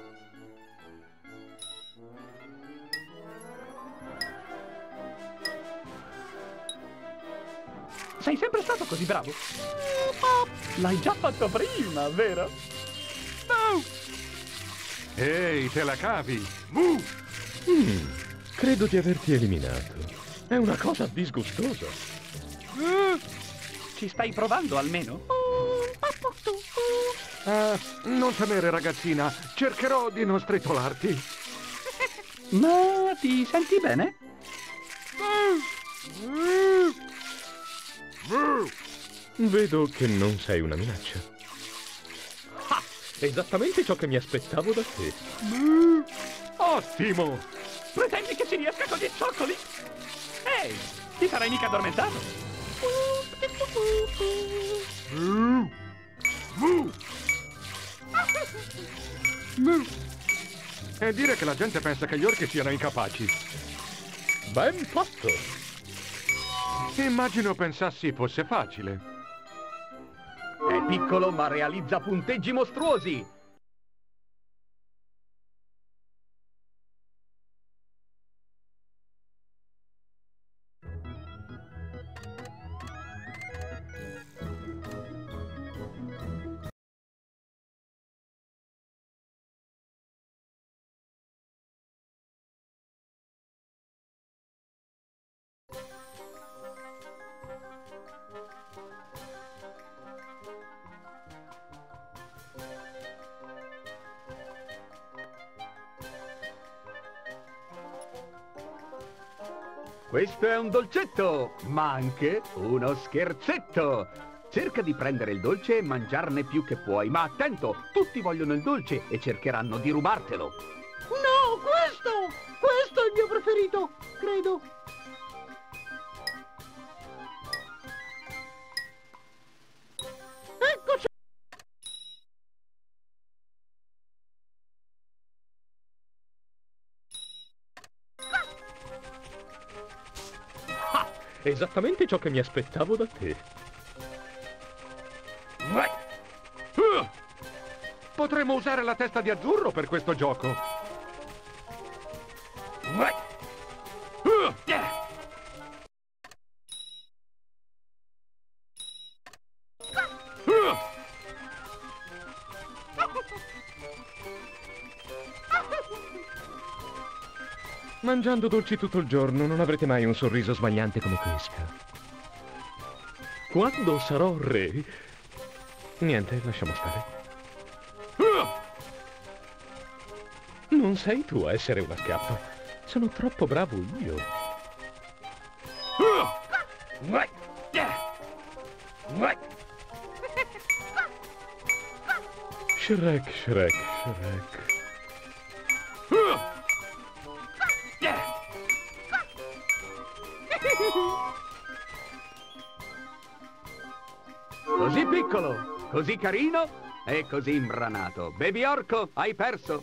Sei sempre stato così bravo? L'hai già fatto prima, vero? Ehi, te la cavi! Credo di averti eliminato. È una cosa disgustosa. Ci stai provando almeno? Non temere, ragazzina. Cercherò di non stritolarti. Ma ti senti bene? Vedo che non sei una minaccia. Esattamente ciò che mi aspettavo da te. Ottimo! Pretendi che ci riesca con i cioccoli? Ehi, ti sarai mica addormentato? E dire che la gente pensa che gli orchi siano incapaci. Ben fatto! Immagino pensassi fosse facile. È piccolo ma realizza punteggi mostruosi. Questo è un dolcetto, ma anche uno scherzetto. Cerca di prendere il dolce e mangiarne più che puoi, ma attento, tutti vogliono il dolce e cercheranno di rubartelo. No, questo! Questo è il mio preferito, credo. Eccoci! Esattamente ciò che mi aspettavo da te. Potremmo usare la testa di azzurro per questo gioco. Mangiando dolci tutto il giorno non avrete mai un sorriso smagliante come Quisca. Quando sarò re... Niente, lasciamo stare. Non sei tu a essere una schiappa. Sono troppo bravo io. Shrek, Shrek, Shrek. Così piccolo, così carino e così imbranato. Baby orco, hai perso.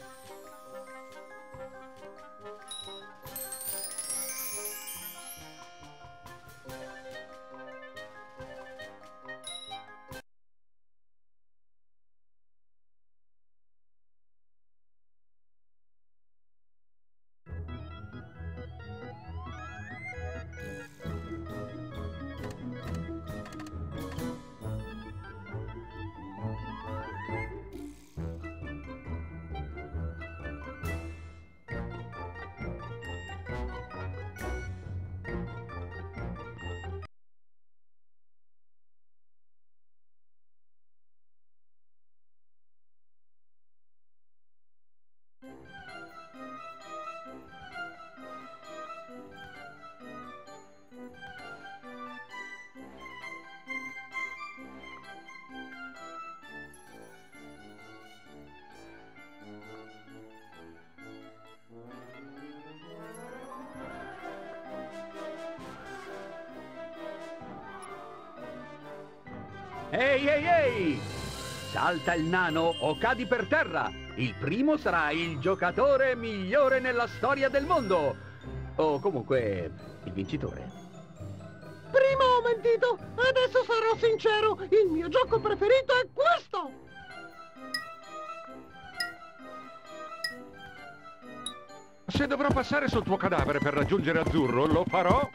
Ehi, ehi, ehi! Salta il nano o cadi per terra! Il primo sarà il giocatore migliore nella storia del mondo! O comunque, il vincitore. Prima ho mentito, adesso sarò sincero! Il mio gioco preferito è questo! Se dovrò passare sul tuo cadavere per raggiungere Azzurro, lo farò!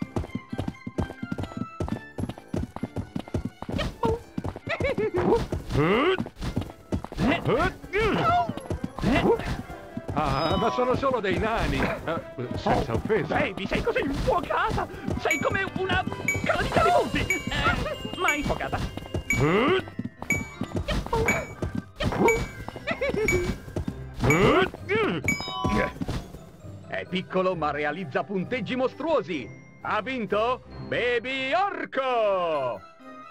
Ah, ma sono solo dei nani! Senza offesa! Baby, sei così infuocata! Sei come una calamita di punti! Mai infuocata! È piccolo ma realizza punteggi mostruosi! Ha vinto Baby Orco!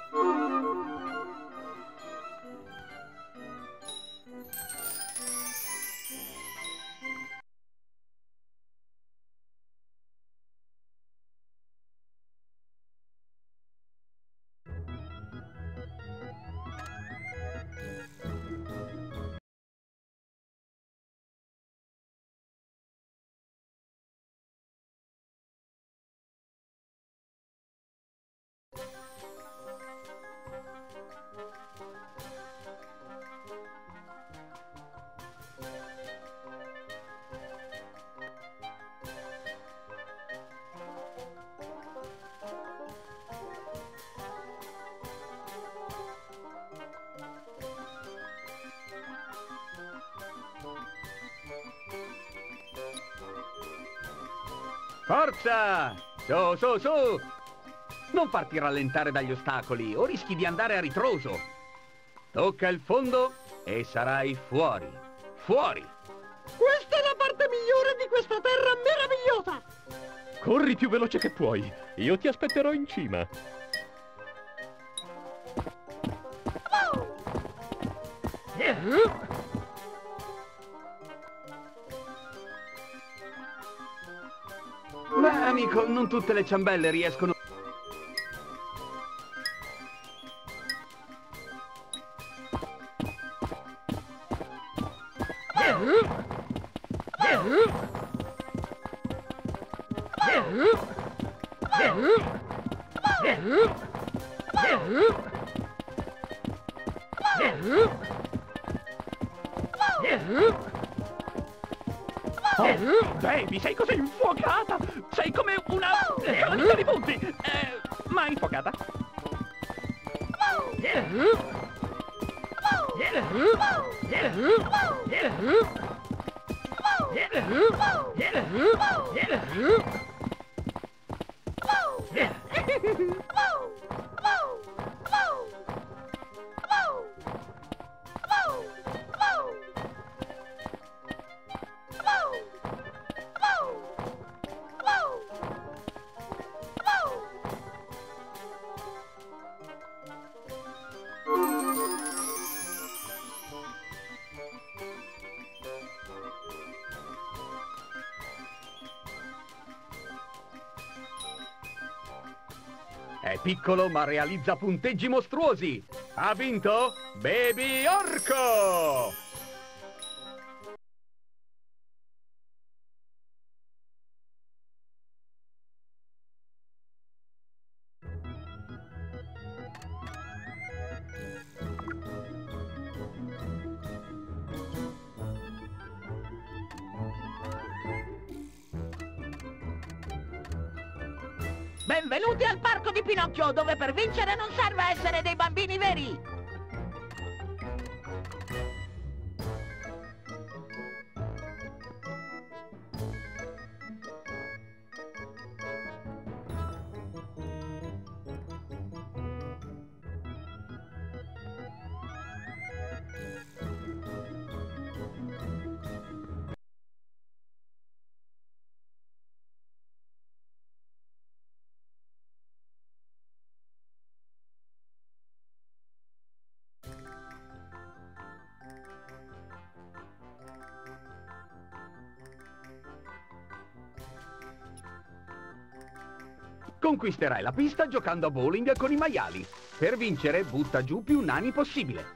Forza! Su, su, su! Non farti rallentare dagli ostacoli o rischi di andare a ritroso. Tocca il fondo e sarai fuori. Fuori! Questa è la parte migliore di questa terra meravigliosa! Corri più veloce che puoi. Io ti aspetterò in cima. Beh, amico, non tutte le ciambelle riescono... Baby, sei così infuocata! Sei come una calamita di punti! Mai infuocata! È piccolo ma realizza punteggi mostruosi. Ha vinto Baby Orco! Benvenuti al parco di Pinocchio, dove per vincere non serve essere dei bambini veri! Conquisterai la pista giocando a bowling con i maiali. Per vincere, butta giù più nani possibile.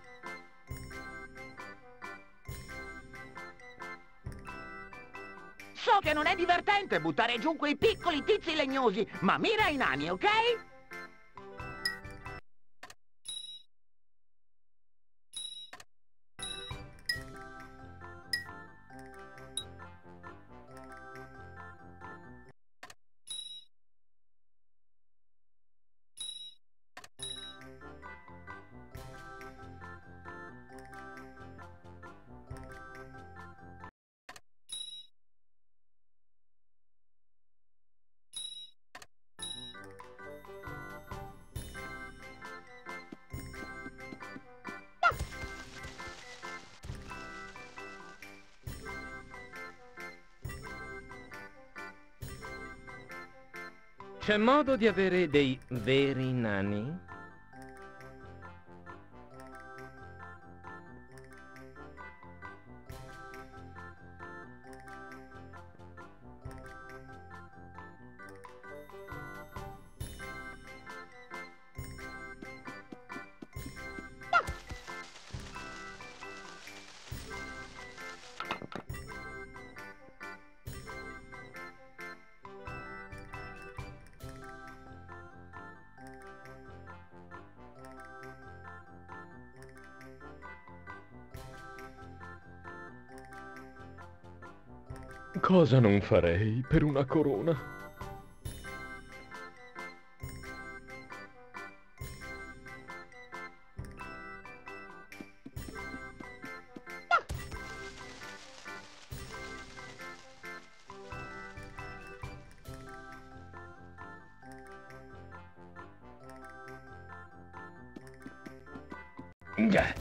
So che non è divertente buttare giù quei piccoli tizi legnosi, ma mira i nani, ok? C'è modo di avere dei veri nani? Cosa non farei per una corona? Già.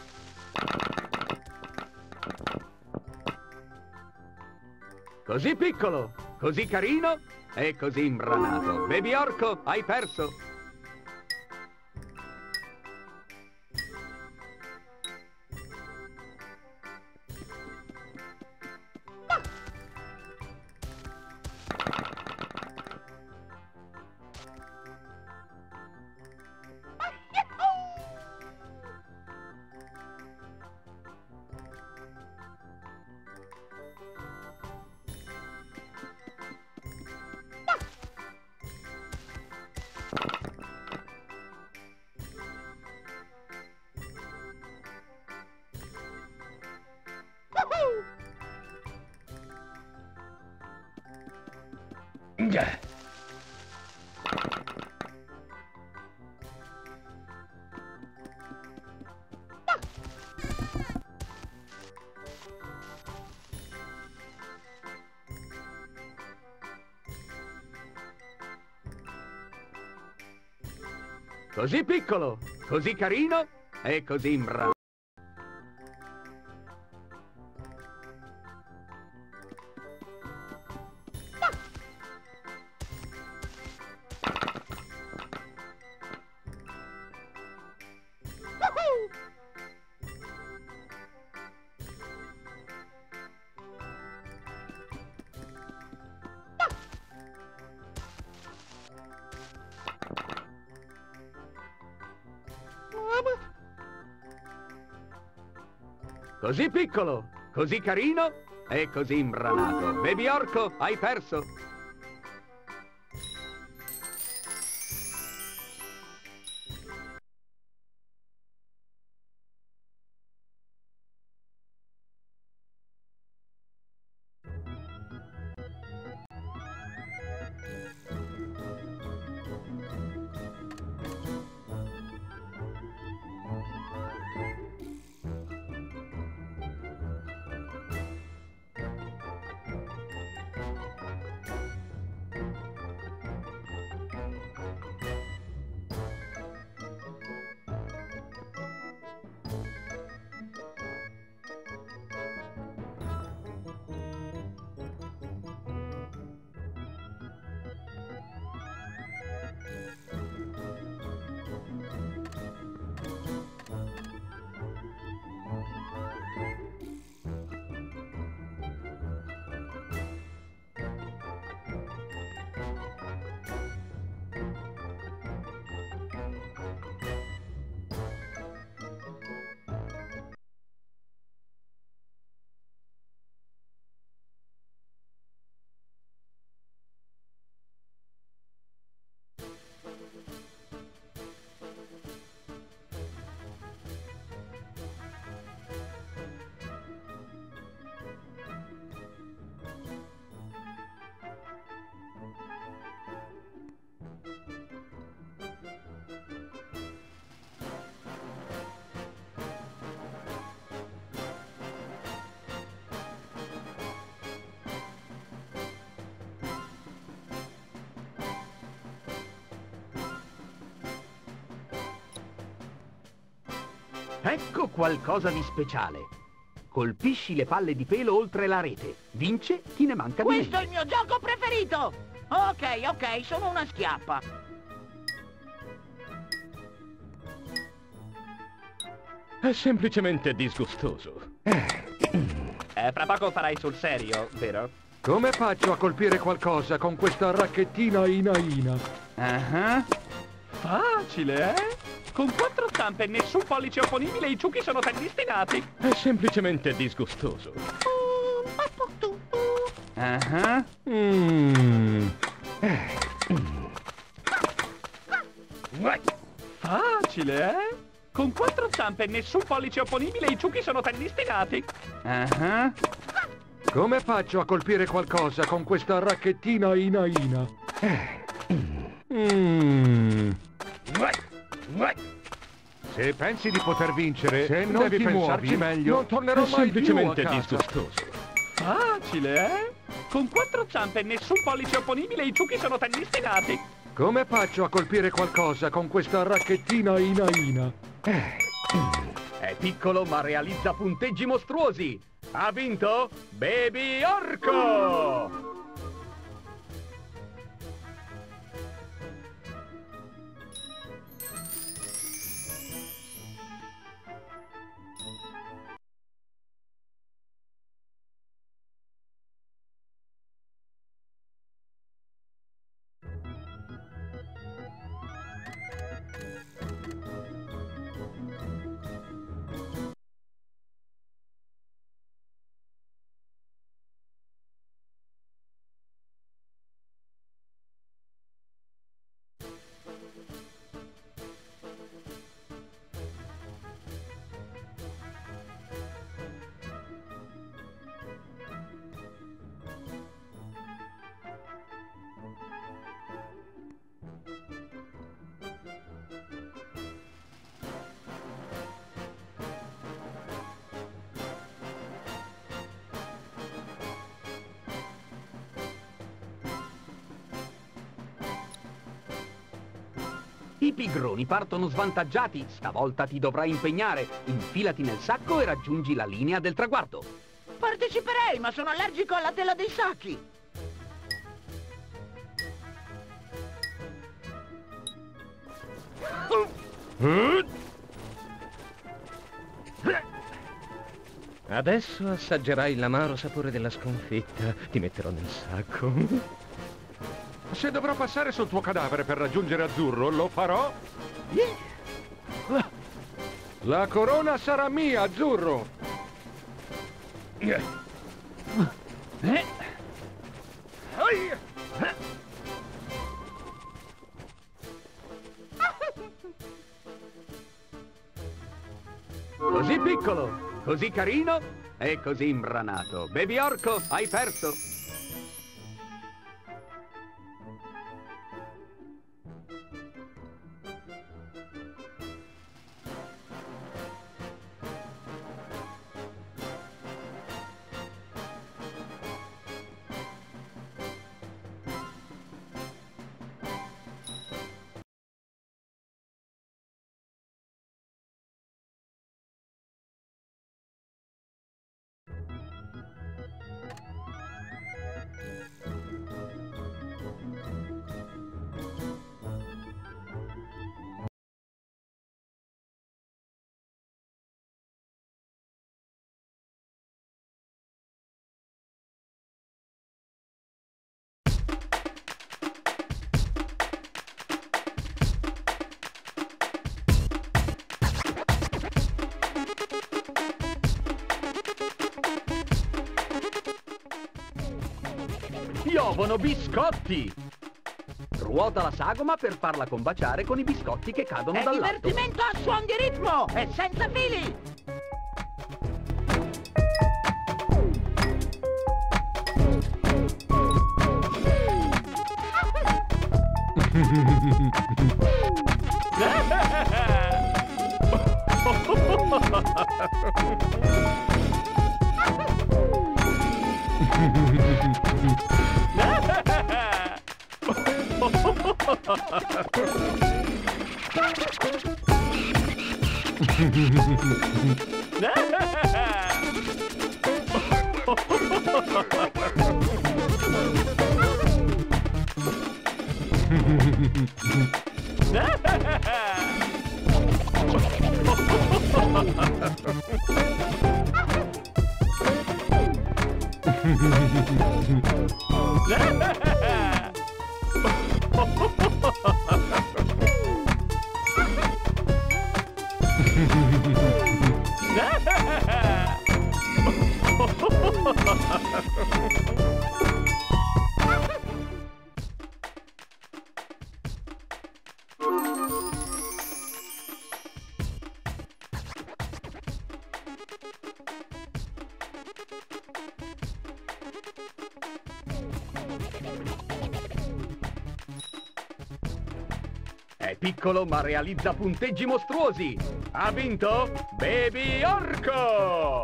Così piccolo, così carino e così imbranato. Baby Orco, hai perso. così piccolo, così carino e così imbranato. Così piccolo, così carino e così imbranato. Baby orco, hai perso. Ecco qualcosa di speciale. Colpisci le palle di pelo oltre la rete. Vince chi ne manca di Questo meno. è il mio gioco preferito! Ok, sono una schiappa. È semplicemente disgustoso. Fra poco farai sul serio, vero? Come faccio a colpire qualcosa con questa racchettina inaina? Facile, eh? Con 4 zampe e nessun pollice opponibile i ciuchi sono tennisti nati. È semplicemente disgustoso. Facile, eh? Con 4 zampe e nessun pollice opponibile i ciuchi sono tennisti nati. Come faccio a colpire qualcosa con questa racchettina inaina? Se pensi di poter vincere, se non devi pensarci meglio, non tornerò È mai più a semplicemente casa. disgustoso. Facile, eh? Con 4 zampe e nessun pollice opponibile i ciuchi sono tennisti nati. Come faccio a colpire qualcosa con questa racchettina inaina? È piccolo ma realizza punteggi mostruosi. Ha vinto Baby Orco! I pigroni partono svantaggiati. Stavolta ti dovrai impegnare. Infilati nel sacco e raggiungi la linea del traguardo. Parteciperei, ma sono allergico alla tela dei sacchi. Adesso assaggerai l'amaro sapore della sconfitta. Ti metterò nel sacco. Se dovrò passare sul tuo cadavere per raggiungere Azzurro, lo farò. La corona sarà mia, Azzurro. Così piccolo, così carino e così imbranato. Baby orco, hai perso. Piovono biscotti! Ruota la sagoma per farla combaciare con i biscotti che cadono dall'alto. È divertimento a suon di ritmo e senza fili! È piccolo ma realizza punteggi mostruosi. Ha vinto Baby Orco!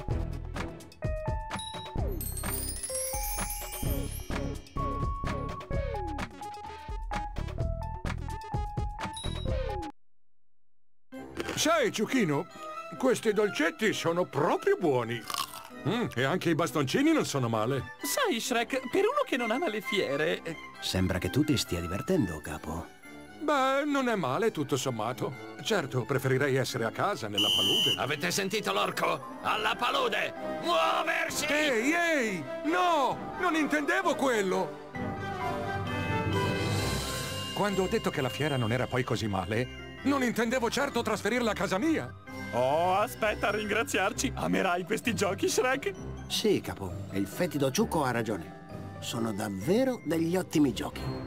Sai, Ciuchino, questi dolcetti sono proprio buoni. E anche i bastoncini non sono male. Sai, Shrek, per uno che non ama le fiere... Sembra che tu ti stia divertendo, capo. Beh, non è male, tutto sommato. Certo, preferirei essere a casa, nella palude. Avete sentito l'orco? Alla palude! Muoversi! Ehi! No! Non intendevo quello! Quando ho detto che la fiera non era poi così male, non intendevo certo trasferirla a casa mia. Oh, aspetta a ringraziarci. Amerai questi giochi, Shrek? Sì, capo. E il fetido Ciucco ha ragione. Sono davvero degli ottimi giochi.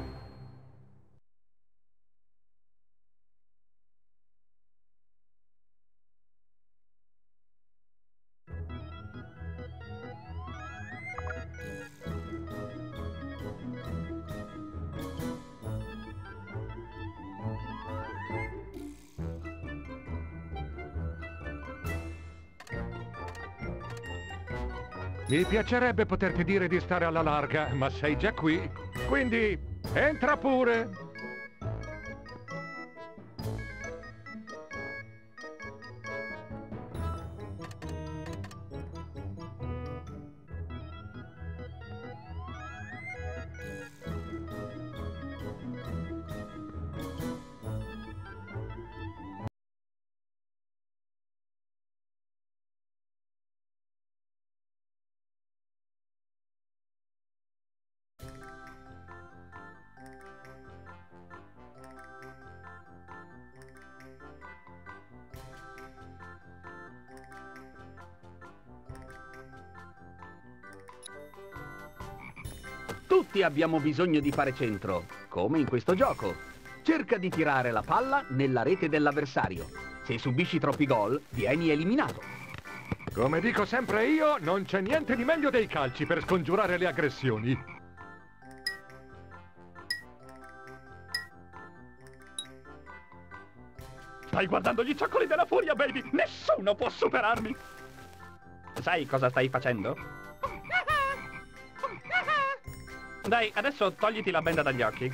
Mi piacerebbe poterti dire di stare alla larga, ma sei già qui. Quindi, entra pure! Tutti abbiamo bisogno di fare centro, come in questo gioco. Cerca di tirare la palla nella rete dell'avversario. Se subisci troppi gol, vieni eliminato. Come dico sempre io, non c'è niente di meglio dei calci per scongiurare le aggressioni. Stai guardando gli zoccoli della furia, baby! Nessuno può superarmi! Sai cosa stai facendo? Dai, adesso togliti la benda dagli occhi.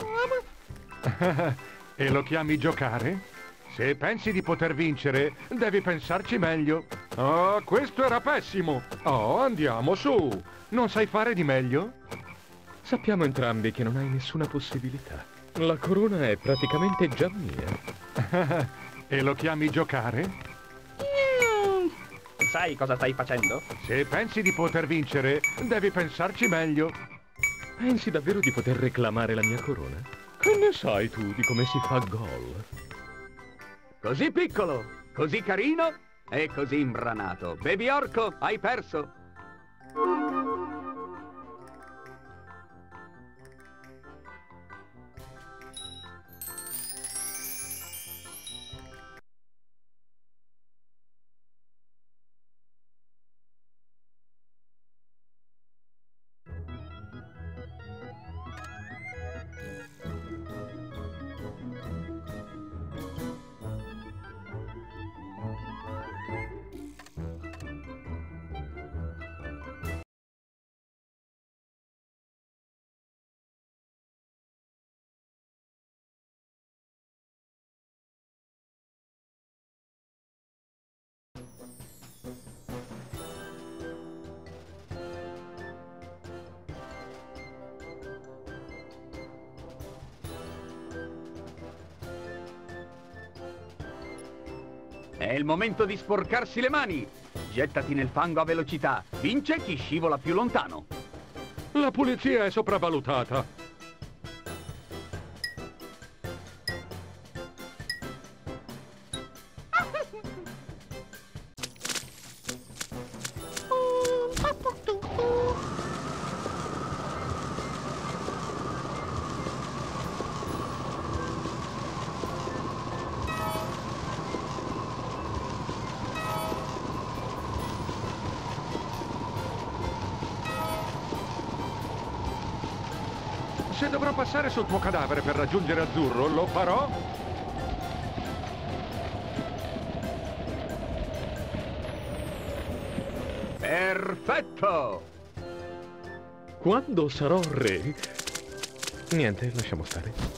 E lo chiami giocare? Se pensi di poter vincere, devi pensarci meglio. Oh, questo era pessimo. Oh, andiamo, su. Non sai fare di meglio? Sappiamo entrambi che non hai nessuna possibilità. La corona è praticamente già mia. E lo chiami giocare? Sai cosa stai facendo? Se pensi di poter vincere, devi pensarci meglio. Pensi davvero di poter reclamare la mia corona? Che ne sai tu di come si fa gol? Così piccolo, così carino e così imbranato. Baby Orco, hai perso. È il momento di sporcarsi le mani. Gettati nel fango a velocità. Vince chi scivola più lontano. La pulizia è sopravvalutata. Se dovrò passare sul tuo cadavere per raggiungere Azzurro, lo farò? Perfetto! Quando sarò re... Niente, lasciamo stare.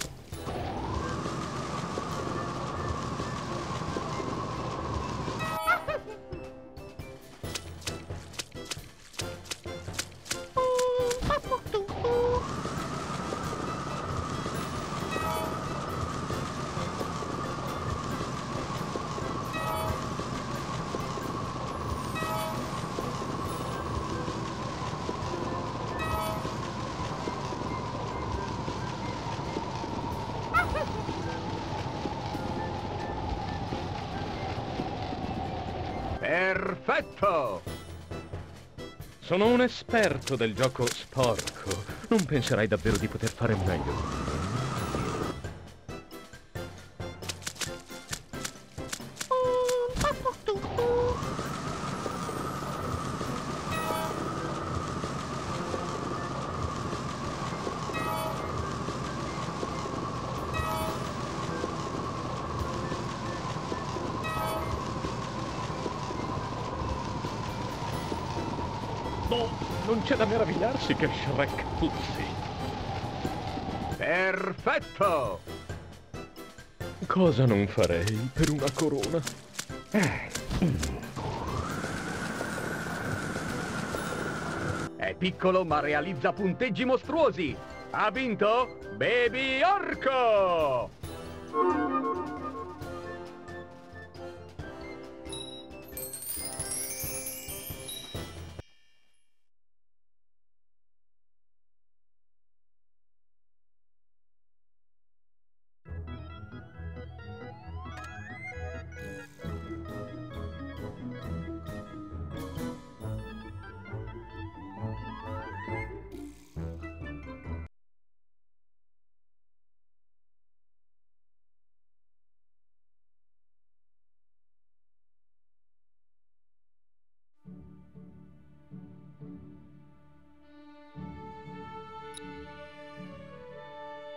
Perfetto! Sono un esperto del gioco sporco. Non penserai davvero di poter fare meglio. No, non c'è da meravigliarsi che Shrek puzzi. Perfetto! Cosa non farei per una corona? È piccolo ma realizza punteggi mostruosi. Ha vinto Baby Orco!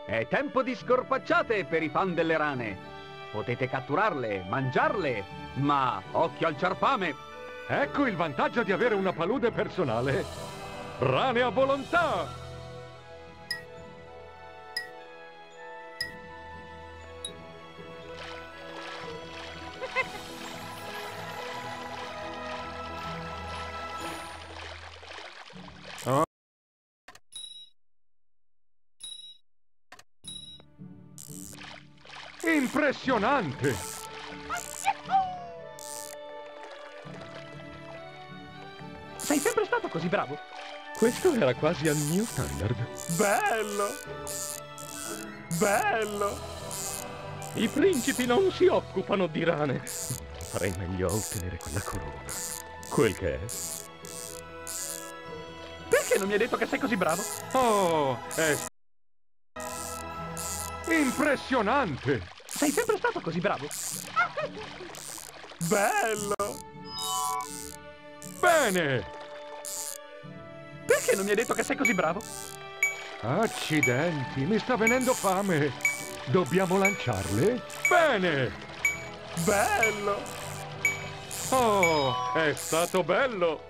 È tempo di scorpacciate per i fan delle rane. Potete catturarle, mangiarle, ma occhio al ciarpame. Ecco il vantaggio di avere una palude personale. Rane a volontà! Impressionante! Sei sempre stato così bravo? Questo era quasi al mio standard. Bello! Bello! I principi non si occupano di rane. Farei meglio a ottenere quella corona. Quel che è. Perché non mi hai detto che sei così bravo? Oh, è impressionante! Sei sempre stato così bravo? Bello! Bene! Perché non mi hai detto che sei così bravo? Accidenti, mi sta venendo fame! Dobbiamo lanciarle? Bene! Bello! Oh, è stato bello!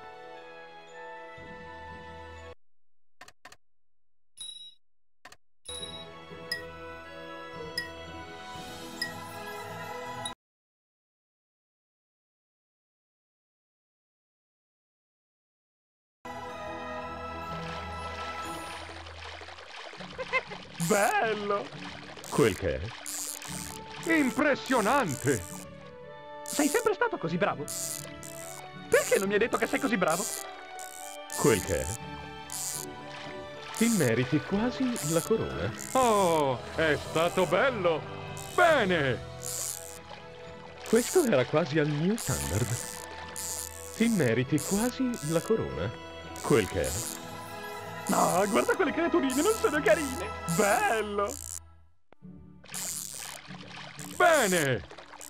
Bello! Quel che è. Impressionante! Sei sempre stato così bravo? Perché non mi hai detto che sei così bravo? Quel che è. Ti meriti quasi la corona. Oh, è stato bello! Bene! Questo era quasi al mio standard. Ti meriti quasi la corona. Quel che è. No, guarda quelle creaturine, non sono carine! Bello! Bene!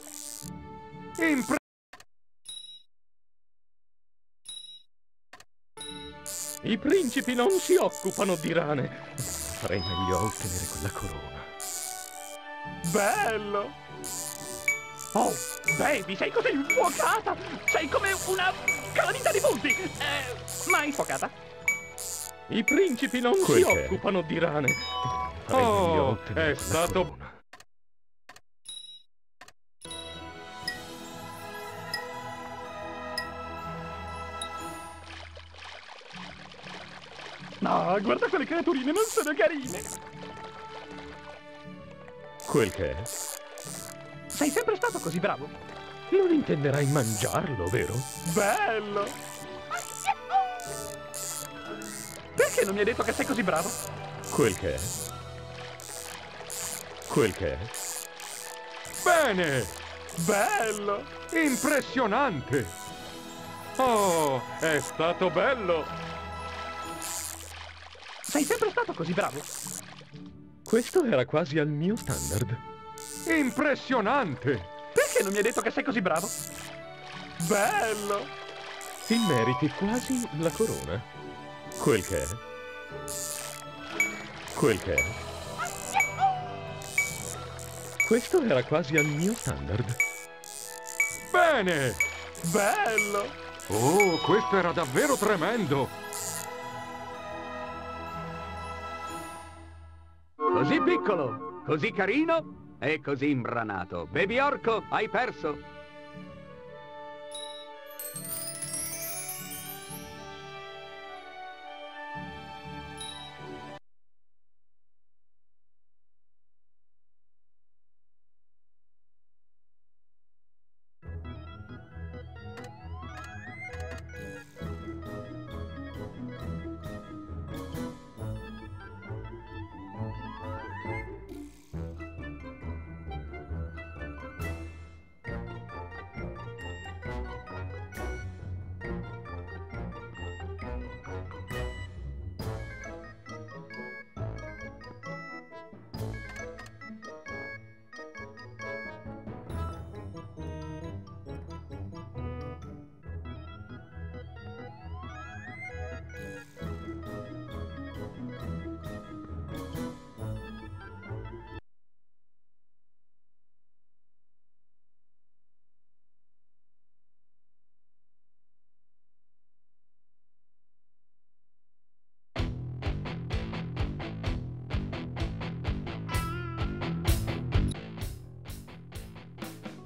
I principi non si occupano di rane. Farei meglio a ottenere quella corona. Bello! Oh, baby, sei così infuocata! Sei come una calamita di punti! Mai infuocata? I principi non si occupano di rane. Farei meglio a ottenere è stato corona. No, guarda quelle creaturine, non sono carine! Quel che è. Sei sempre stato così bravo? Non intenderai mangiarlo, vero? Bello! Perché non mi hai detto che sei così bravo? Quel che è. Quel che è. Bene! Bello! Impressionante! Oh, è stato bello! Sei sempre stato così bravo? Questo era quasi al mio standard. Impressionante! Perché non mi hai detto che sei così bravo? Bello! Ti meriti quasi la corona. Quel che è. Quel che è. Questo era quasi al mio standard. Bene! Bello! Oh, questo era davvero tremendo! Così piccolo, così carino e così imbranato. Baby orco, hai perso!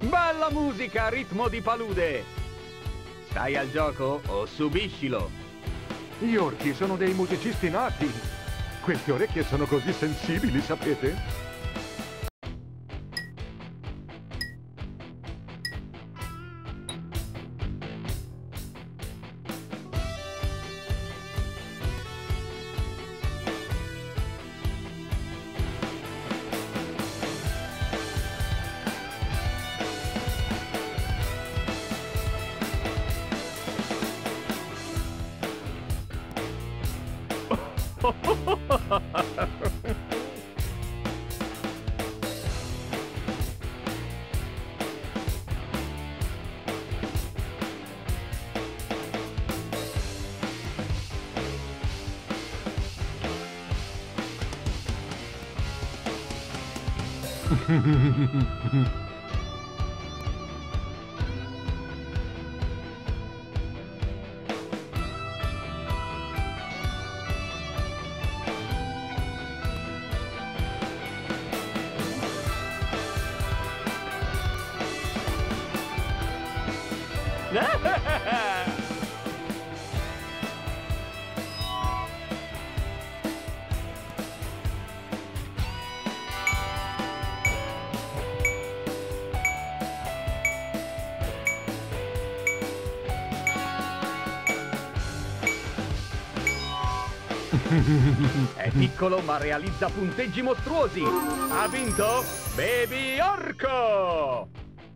Bella musica, ritmo di palude! Stai al gioco o subiscilo? Gli orchi sono dei musicisti nati. Queste orecchie sono così sensibili, sapete? È piccolo ma realizza punteggi mostruosi. Ha vinto Baby Orco!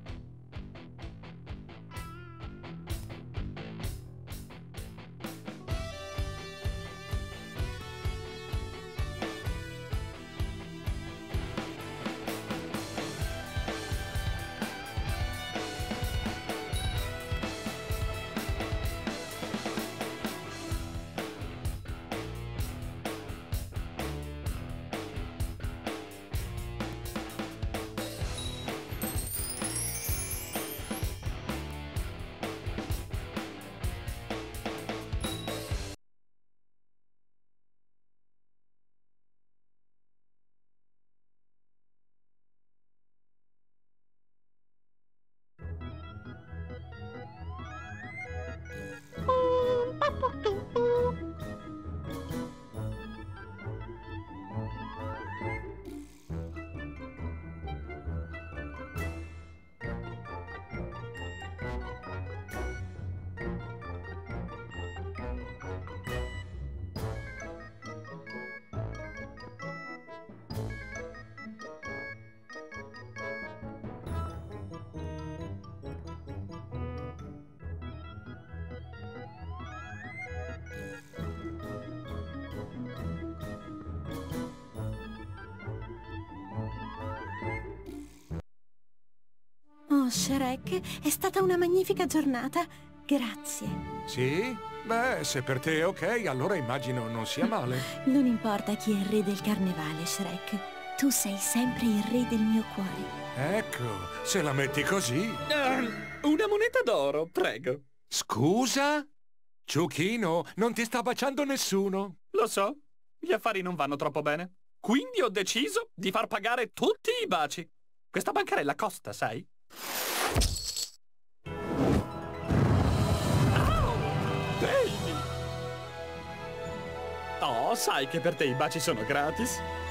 Oh, Shrek, è stata una magnifica giornata. Grazie. Sì? Beh, se per te è ok, allora immagino non sia male. Non importa chi è il re del carnevale, Shrek. Tu sei sempre il re del mio cuore. Ecco, se la metti così... Una moneta d'oro, prego. Scusa? Ciuchino, non ti sta baciando nessuno. Lo so, gli affari non vanno troppo bene. Quindi ho deciso di far pagare tutti i baci. Questa bancarella costa, sai? Oh, sai che per te i baci sono gratis?